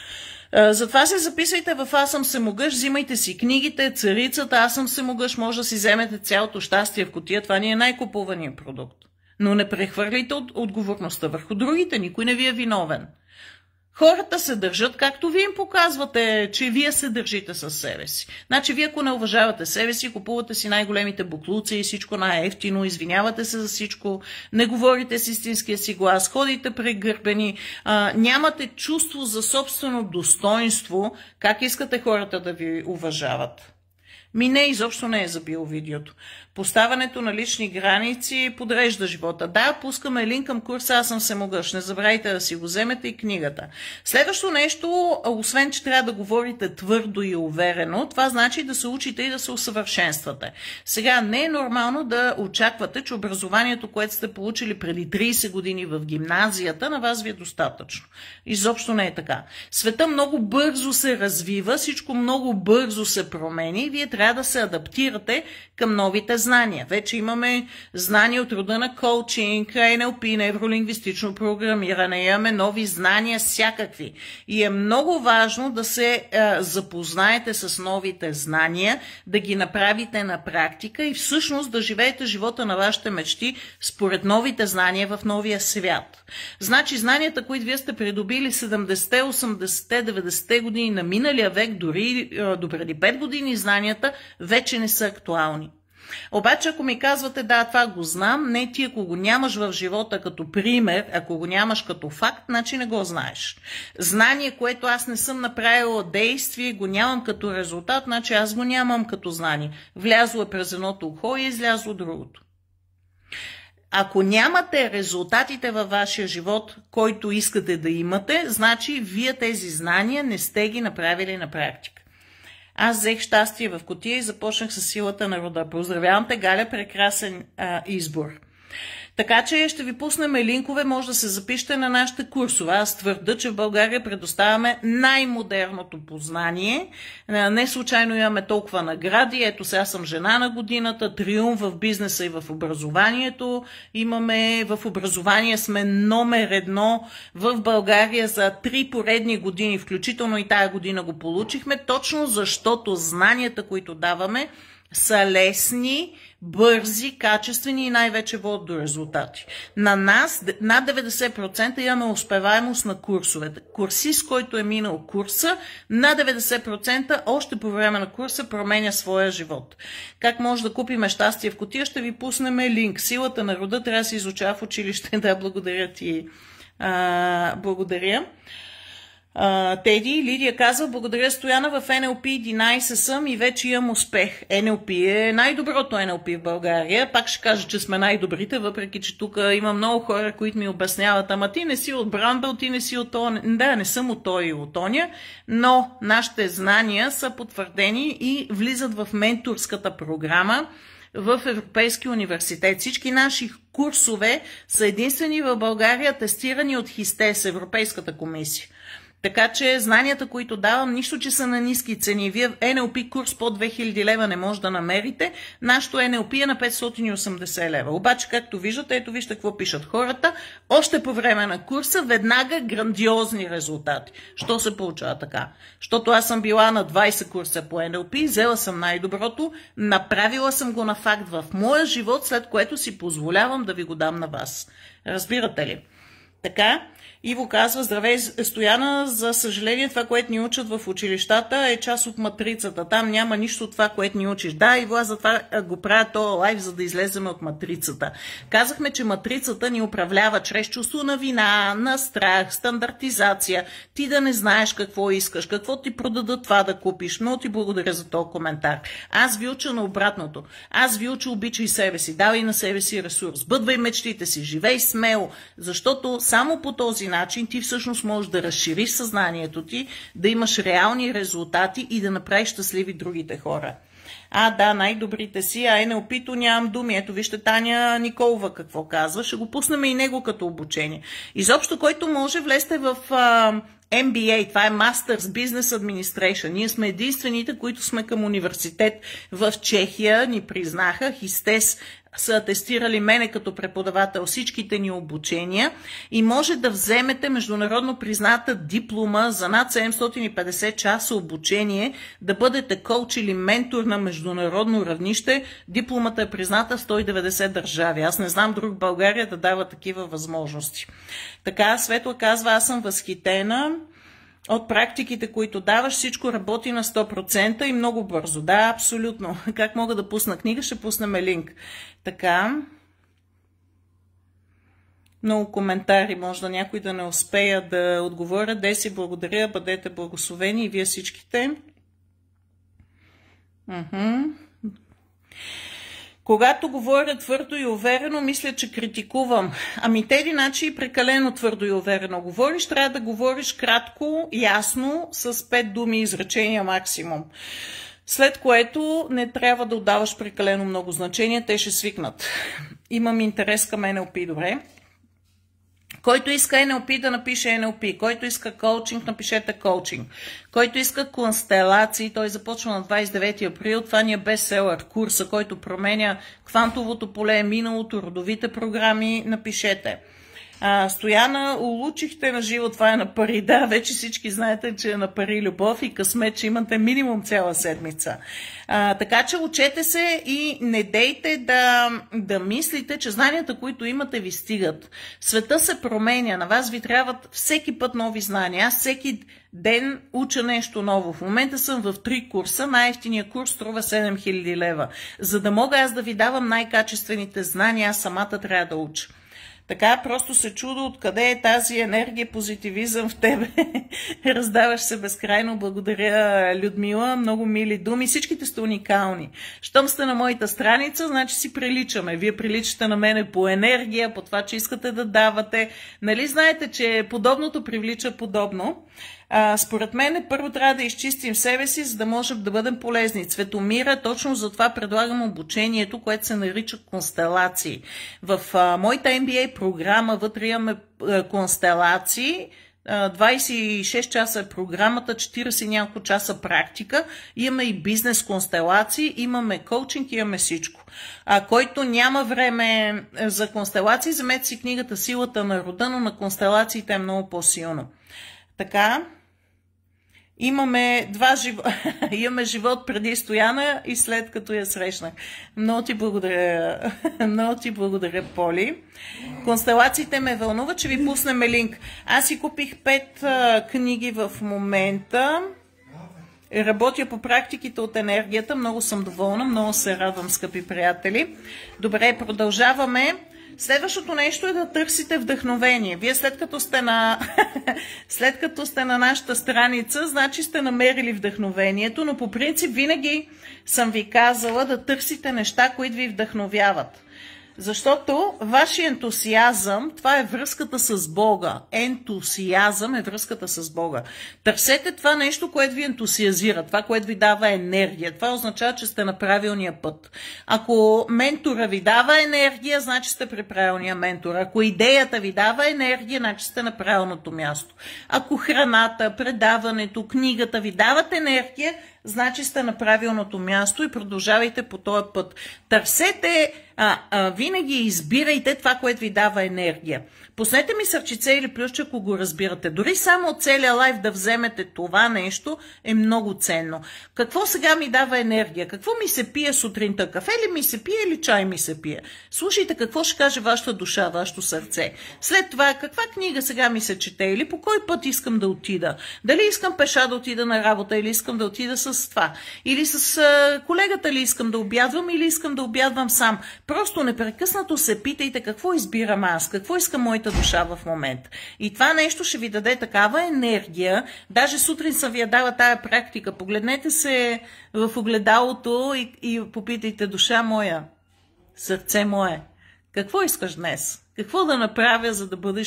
Затова се записвайте в Аз съм всемогъщ, взимайте си книгите, Царицата, Аз съм всемогъщ, може да си вземете цялото щастие в кутия, това ни е най-купуваният продукт. Но не прехвърляйте отговорността върху другите, никой не ви е виновен. Хората се държат, както вие им показвате, че вие се държите със себе си. Значи, вие ако не уважавате себе си, купувате си най-големите буклуци и всичко най-ефтино, извинявате се за всичко, не говорите с истинския си глас, ходите прегърбени, нямате чувство за собствено достоинство, как искате хората да ви уважават. Не, изобщо не е забил видеото. Поставянето на лични граници подрежда живота. Да, пускаме линк към курса Аз съм всемогъщ. Не забравяйте да си го вземете и книгата. Следващо нещо, освен че трябва да говорите твърдо и уверено, това значи да се учите и да се усъвършенствате. Сега не е нормално да очаквате, че образованието, което сте получили преди 30 години в гимназията, на вас ви е достатъчно. Изобщо не е така. Света много бързо се развива, всичко много бързо се промени и вие трябва да се адаптирате към новите знания. Вече имаме знания от рода на коучинг, NLP, невролингвистично програмиране, имаме нови знания всякакви. И е много важно да се запознаете с новите знания, да ги направите на практика и всъщност да живеете живота на вашите мечти според новите знания в новия свят. Значи знанията, които вие сте придобили 70-те, 80-те, 90-те години на миналия век, дори до преди 5 години знанията вече не са актуални. Обаче, ако ми казвате, да, това го знам, не, ти ако го нямаш в живота като пример, ако го нямаш като факт, значи не го знаеш. Знание, което аз не съм направила действие, го нямам като резултат, значи аз го нямам като знание. Влязло е през едното ухо и е излязло другото. Ако нямате резултатите във вашия живот, който искате да имате, значи вие тези знания не сте ги направили на практика. Аз взех щастие в кутия и започнах с силата на рода. Поздравявам те, Галя, прекрасен избор. Така че ще ви пуснем линкове, може да се запишете на нашите курсове. Аз твърда, че в България предоставяме най-модерното познание. Не случайно имаме толкова награди. Ето сега съм жена на годината, триумф в бизнеса и в образованието. Имаме в образование сме номер 1 в България за 3 поредни години, включително и тая година го получихме, точно защото знанията, които даваме, са лесни, бързи, качествени и най-вече водят до резултати. На нас над 90% имаме успеваемост на курсовете. Курсист, който е минал курса, на 90% още по време на курса променя своя живот. Как може да купим щастие в кутия? Ще ви пуснем линк. Силата на рода трябва да се изучава в училище. Да, благодаря ти. Благодаря. Теди, Лидия казва, благодаря Стояна, в NLP 11 съм и вече имам успех. NLP е най-доброто NLP в България. Пак ще кажа, че сме най-добрите, въпреки че тук има много хора, които ми обясняват, ама ти не си от Брамбъл, ти не си от Оня. Да, не съм от той и от Оня, но нашите знания са потвърдени и влизат в менторската програма в Европейски университет. Всички наши курсове са единствени в България, тестирани от ХИСТЕС, Европейската комисия. Така че знанията, които давам, нищо, че са на ниски цени. Вие NLP курс по 2000 лева не може да намерите. Нашето NLP е на 580 лева. Обаче, както виждате, ето вижте какво пишат хората. Още по време на курса, веднага грандиозни резултати. Що се получава така? Защото аз съм била на 20 курса по NLP, взела съм най-доброто, направила съм го на факт в моя живот, след което си позволявам да ви го дам на вас. Разбирате ли? Така, Иво казва, здравей Стояна, за съжаление това, което ни учат в училищата е част от матрицата. Там няма нищо от това, което ни учиш. Да, Иво, аз затова го правя този лайв, за да излеземе от матрицата. Казахме, че матрицата ни управлява чрез чувство на вина, на страх, стандартизация. Ти да не знаеш какво искаш, какво ти продадат това да купиш. Много ти благодаря за този коментар. Аз ви уча на обратното. Аз ви уча обичай себе си, давай на себе си ресурс, бъдвай мечтите си, живей смело, защото само по този начин ти всъщност можеш да разшириш съзнанието ти, да имаш реални резултати и да направиш щастливи другите хора. Да, най-добрите си, НЛП-то нямам думи. Ето вижте Таня Николова какво казва. Ще го пуснем и него като обучение. Изобщо, който може, влезте в MBA, това е Masters Business Administration. Ние сме единствените, които сме към университет в Чехия, ни признаха. Хистес са атестирали мене като преподавател всичките ни обучения и може да вземете международно призната диплома за над 750 часа обучение, да бъдете коуч или ментор на международно равнище. Дипломата е призната в 190 държави. Аз не знам друг в България да дава такива възможности. Така, Светла казва, аз съм възхитена от практиките, които даваш, всичко работи на 100% и много бързо. Да, абсолютно. Как мога да пусна книга? Ще пуснем линк. Така. Много коментари, може да някой да не успея да отговоря. Деси, благодаря, бъдете благословени и вие всичките. Когато говоря твърдо и уверено, мисля, че критикувам. Теди, значи прекалено твърдо и уверено говориш, трябва да говориш кратко, ясно, с 5 думи изречения максимум. След което не трябва да отдаваш прекалено много значения, те ще свикнат. Имам интерес към НЛП, добре. Който иска НЛП да напише НЛП, който иска коучинг, напишете коучинг. Който иска констелации, той започва на 29 април, това ни е бестселър, курса, който променя квантовото поле, миналото, родовите програми, напишете. Стояна, улучихте на живо, това е на пари. Да, вече всички знаете, че е на пари любов и късмет, че имате минимум цяла седмица. Така че учете се и не дейте да мислите, че знанията, които имате, ви стигат. Света се променя, на вас ви трябват всеки път нови знания. Аз всеки ден уча нещо ново. В момента съм в 3 курса, най-евтиният курс струва 7000 лева. За да мога аз да ви давам най-качествените знания, аз самата трябва да уча. Така просто се чудо откъде е тази енергия, позитивизъм в тебе. Раздаваш се безкрайно. Благодаря, Людмила. Много мили думи. Всичките сте уникални. Щом сте на моята страница, значи си приличаме. Вие приличате на мене по енергия, по това, че искате да давате. Нали знаете, че подобното привлича подобно? Според мен първо трябва да изчистим себе си, за да можем да бъдем полезни. Цветомира, точно за това предлагам обучението, което се нарича констелации. В моята MBA програма вътре имаме констелации, 26 часа е програмата, 40 няколко часа практика, имаме и бизнес констелации, имаме коучинг, имаме всичко. Който няма време за констелации, вземете си книгата Силата на рода, но на констелациите е много по-силно. Така, имаме имаме живот преди Стояна и след като я срещнах. Много ти благодаря, Поли. Констелациите ме вълнуват, че ви пуснем линк. Аз си купих 5 книги в момента. Работя по практиките от енергията. Много съм доволна, много се радвам, скъпи приятели. Добре, продължаваме. Следващото нещо е да търсите вдъхновение. Вие след като сте на нашата страница, значи сте намерили вдъхновението, но по принцип винаги съм ви казала да търсите неща, които ви вдъхновяват. Защото вашия ентусиазъм, това е връзката с Бога. Ентусиазъм е връзката с Бога. Търсете това нещо, което ви ентусиазира, това, което ви дава енергия. Това означава, че сте на правилния път. Ако ментора ви дава енергия, значи сте при правилния ментор. Ако идеята ви дава енергия, значи сте на правилното място. Ако храната, предаването, книгата ви дават енергия, значи сте на правилното място и продължавайте по този път. Търсете, винаги избирайте това, което ви дава енергия. Пуснете ми сърчице или плюсче, ако го разбирате. Дори само от целия лайф да вземете това нещо е много ценно. Какво сега ми дава енергия? Какво ми се пие сутринта? Кафе ли ми се пие или чай ми се пие? Слушайте какво ще каже вашата душа, вашето сърце. След това, каква книга сега ми се чете или по кой път искам да отида? Дали искам пеша да отида на работа или искам да отида с това? Или с колегата ли искам да обядвам или искам да обядвам сам? Просто непрекъснато се питайте какво избирам аз, какво искам моята душа в момента. И това нещо ще ви даде такава енергия. Даже сутрин съм ви я дала тая практика. Погледнете се в огледалото и попитайте: душа моя, сърце мое, какво искаш днес? Какво да направя, за да бъдеш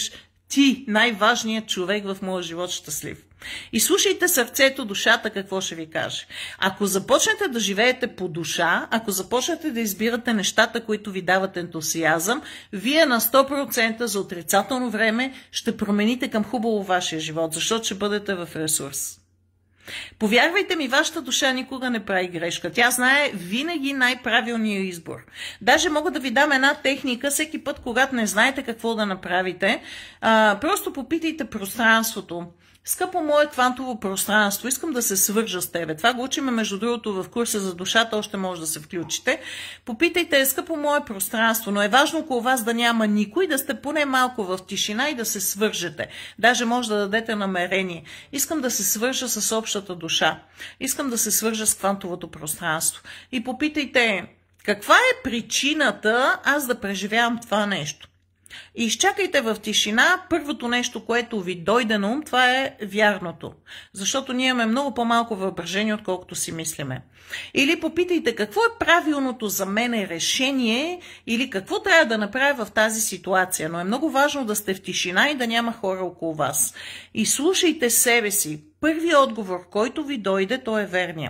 ти, най-важният човек в моя живот, щастлив. И слушайте сърцето, душата, какво ще ви каже. Ако започнете да живеете по душа, ако започнете да избирате нещата, които ви дават ентусиазъм, вие на 100% за отрицателно време ще промените към хубаво вашия живот, защото ще бъдете в ресурс. Повярвайте ми, вашата душа никога не прави грешка. Тя знае винаги най-правилния избор. Даже мога да ви дам една техника, всеки път, когато не знаете какво да направите, просто попитайте пространството. Скъпо мое квантово пространство, искам да се свържа с тебе. Това го учиме, между другото, в курса за душата, още може да се включите. Попитайте, скъпо мое пространство, но е важно около вас да няма никой, да сте поне малко в тишина и да се свържете. Даже може да дадете намерение. Искам да се свържа с общата душа. Искам да се свържа с квантовото пространство. И попитайте, каква е причината аз да преживявам това нещо? И изчакайте в тишина, първото нещо, което ви дойде на ум, това е вярното. Защото ние имаме много по-малко въображение, отколкото си мислиме. Или попитайте какво е правилното за мен решение или какво трябва да направя в тази ситуация. Но е много важно да сте в тишина и да няма хора около вас. И слушайте себе си. Първият отговор, който ви дойде, той е верния.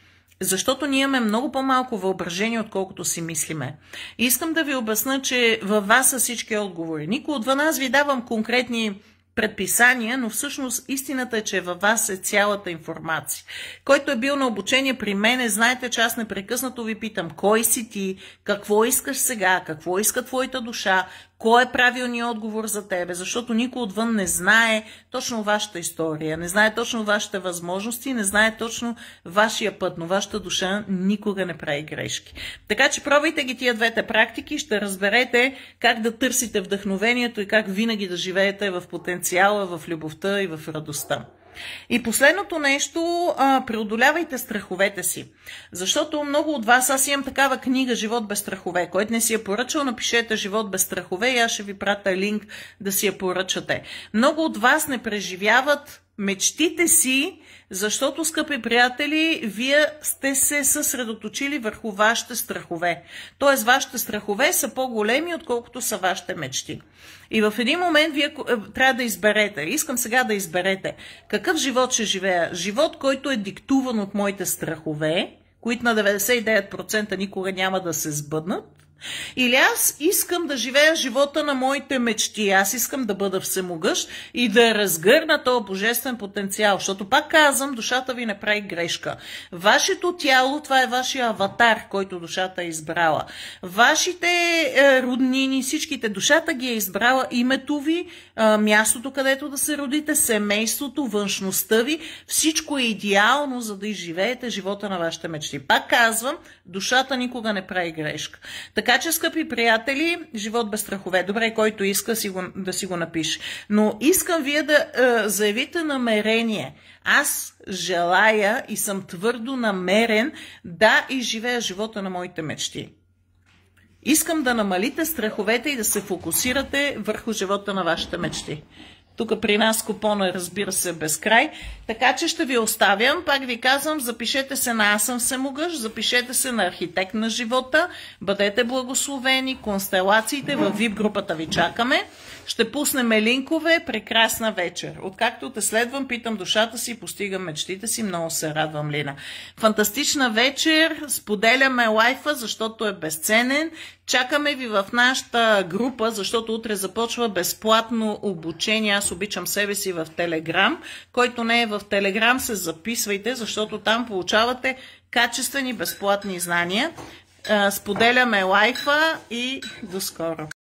Защото ние имаме много по-малко въображение, отколкото си мислиме. И искам да ви обясня, че във вас са всички отговори. Никой от вас ви давам конкретни предписания, но всъщност истината е, че във вас е цялата информация. Който е бил на обучение при мене, знаете, че аз непрекъснато ви питам, кой си ти, какво искаш сега, какво иска твоята душа, кой е правилният отговор за тебе, защото никой отвън не знае точно вашата история, не знае точно вашите възможности, не знае точно вашия път, но вашата душа никога не прави грешки. Така че пробвайте ги тия двете практики, ще разберете как да търсите вдъхновението и как винаги да живеете в потенциала, в любовта и в радостта. И последното нещо, преодолявайте страховете си. Защото много от вас, аз имам такава книга "Живот без страхове", който не си я поръчал, напишете "Живот без страхове" и аз ще ви пратя линк да си я поръчате. Много от вас не преживяват мечтите си, защото, скъпи приятели, вие сте се съсредоточили върху вашите страхове. Тоест, вашите страхове са по-големи, отколкото са вашите мечти. И в един момент вие трябва да изберете. Искам сега да изберете какъв живот ще живея. Живот, който е диктуван от моите страхове, които на 99% никога няма да се сбъднат. Или аз искам да живея живота на моите мечти, аз искам да бъда всемогъщ и да разгърна този божествен потенциал, защото пак казвам, душата ви не прави грешка. Вашето тяло, това е вашия аватар, който душата е избрала. Вашите роднини, всичките, душата ги е избрала, името ви, мястото, където да се родите, семейството, външността ви, всичко е идеално, за да изживеете живота на вашите мечти. Пак казвам, душата никога не прави грешка. Така че, скъпи приятели, живот без страхове. Добре, който иска да си го напише. Но искам вие да заявите намерение. Аз желая и съм твърдо намерен да изживея живота на моите мечти. Искам да намалите страховете и да се фокусирате върху живота на вашите мечти. Тук при нас купона, разбира се, безкрай. Така че ще ви оставям. Пак ви казвам, запишете се на "Аз съм всемогъщ", запишете се на "Архитект на живота", бъдете благословени, констелациите във VIP групата ви чакаме. Ще пуснем линкове. Прекрасна вечер. Откакто те следвам, питам душата си, постигам мечтите си. Много се радвам, Лина. Фантастична вечер. Споделяме лайфа, защото е безценен. Чакаме ви в нашата група, защото утре започва безплатно обучение. Аз обичам себе си в Телеграм. Който не е в Телеграм, се записвайте, защото там получавате качествени безплатни знания. Споделяме лайфа и до скоро.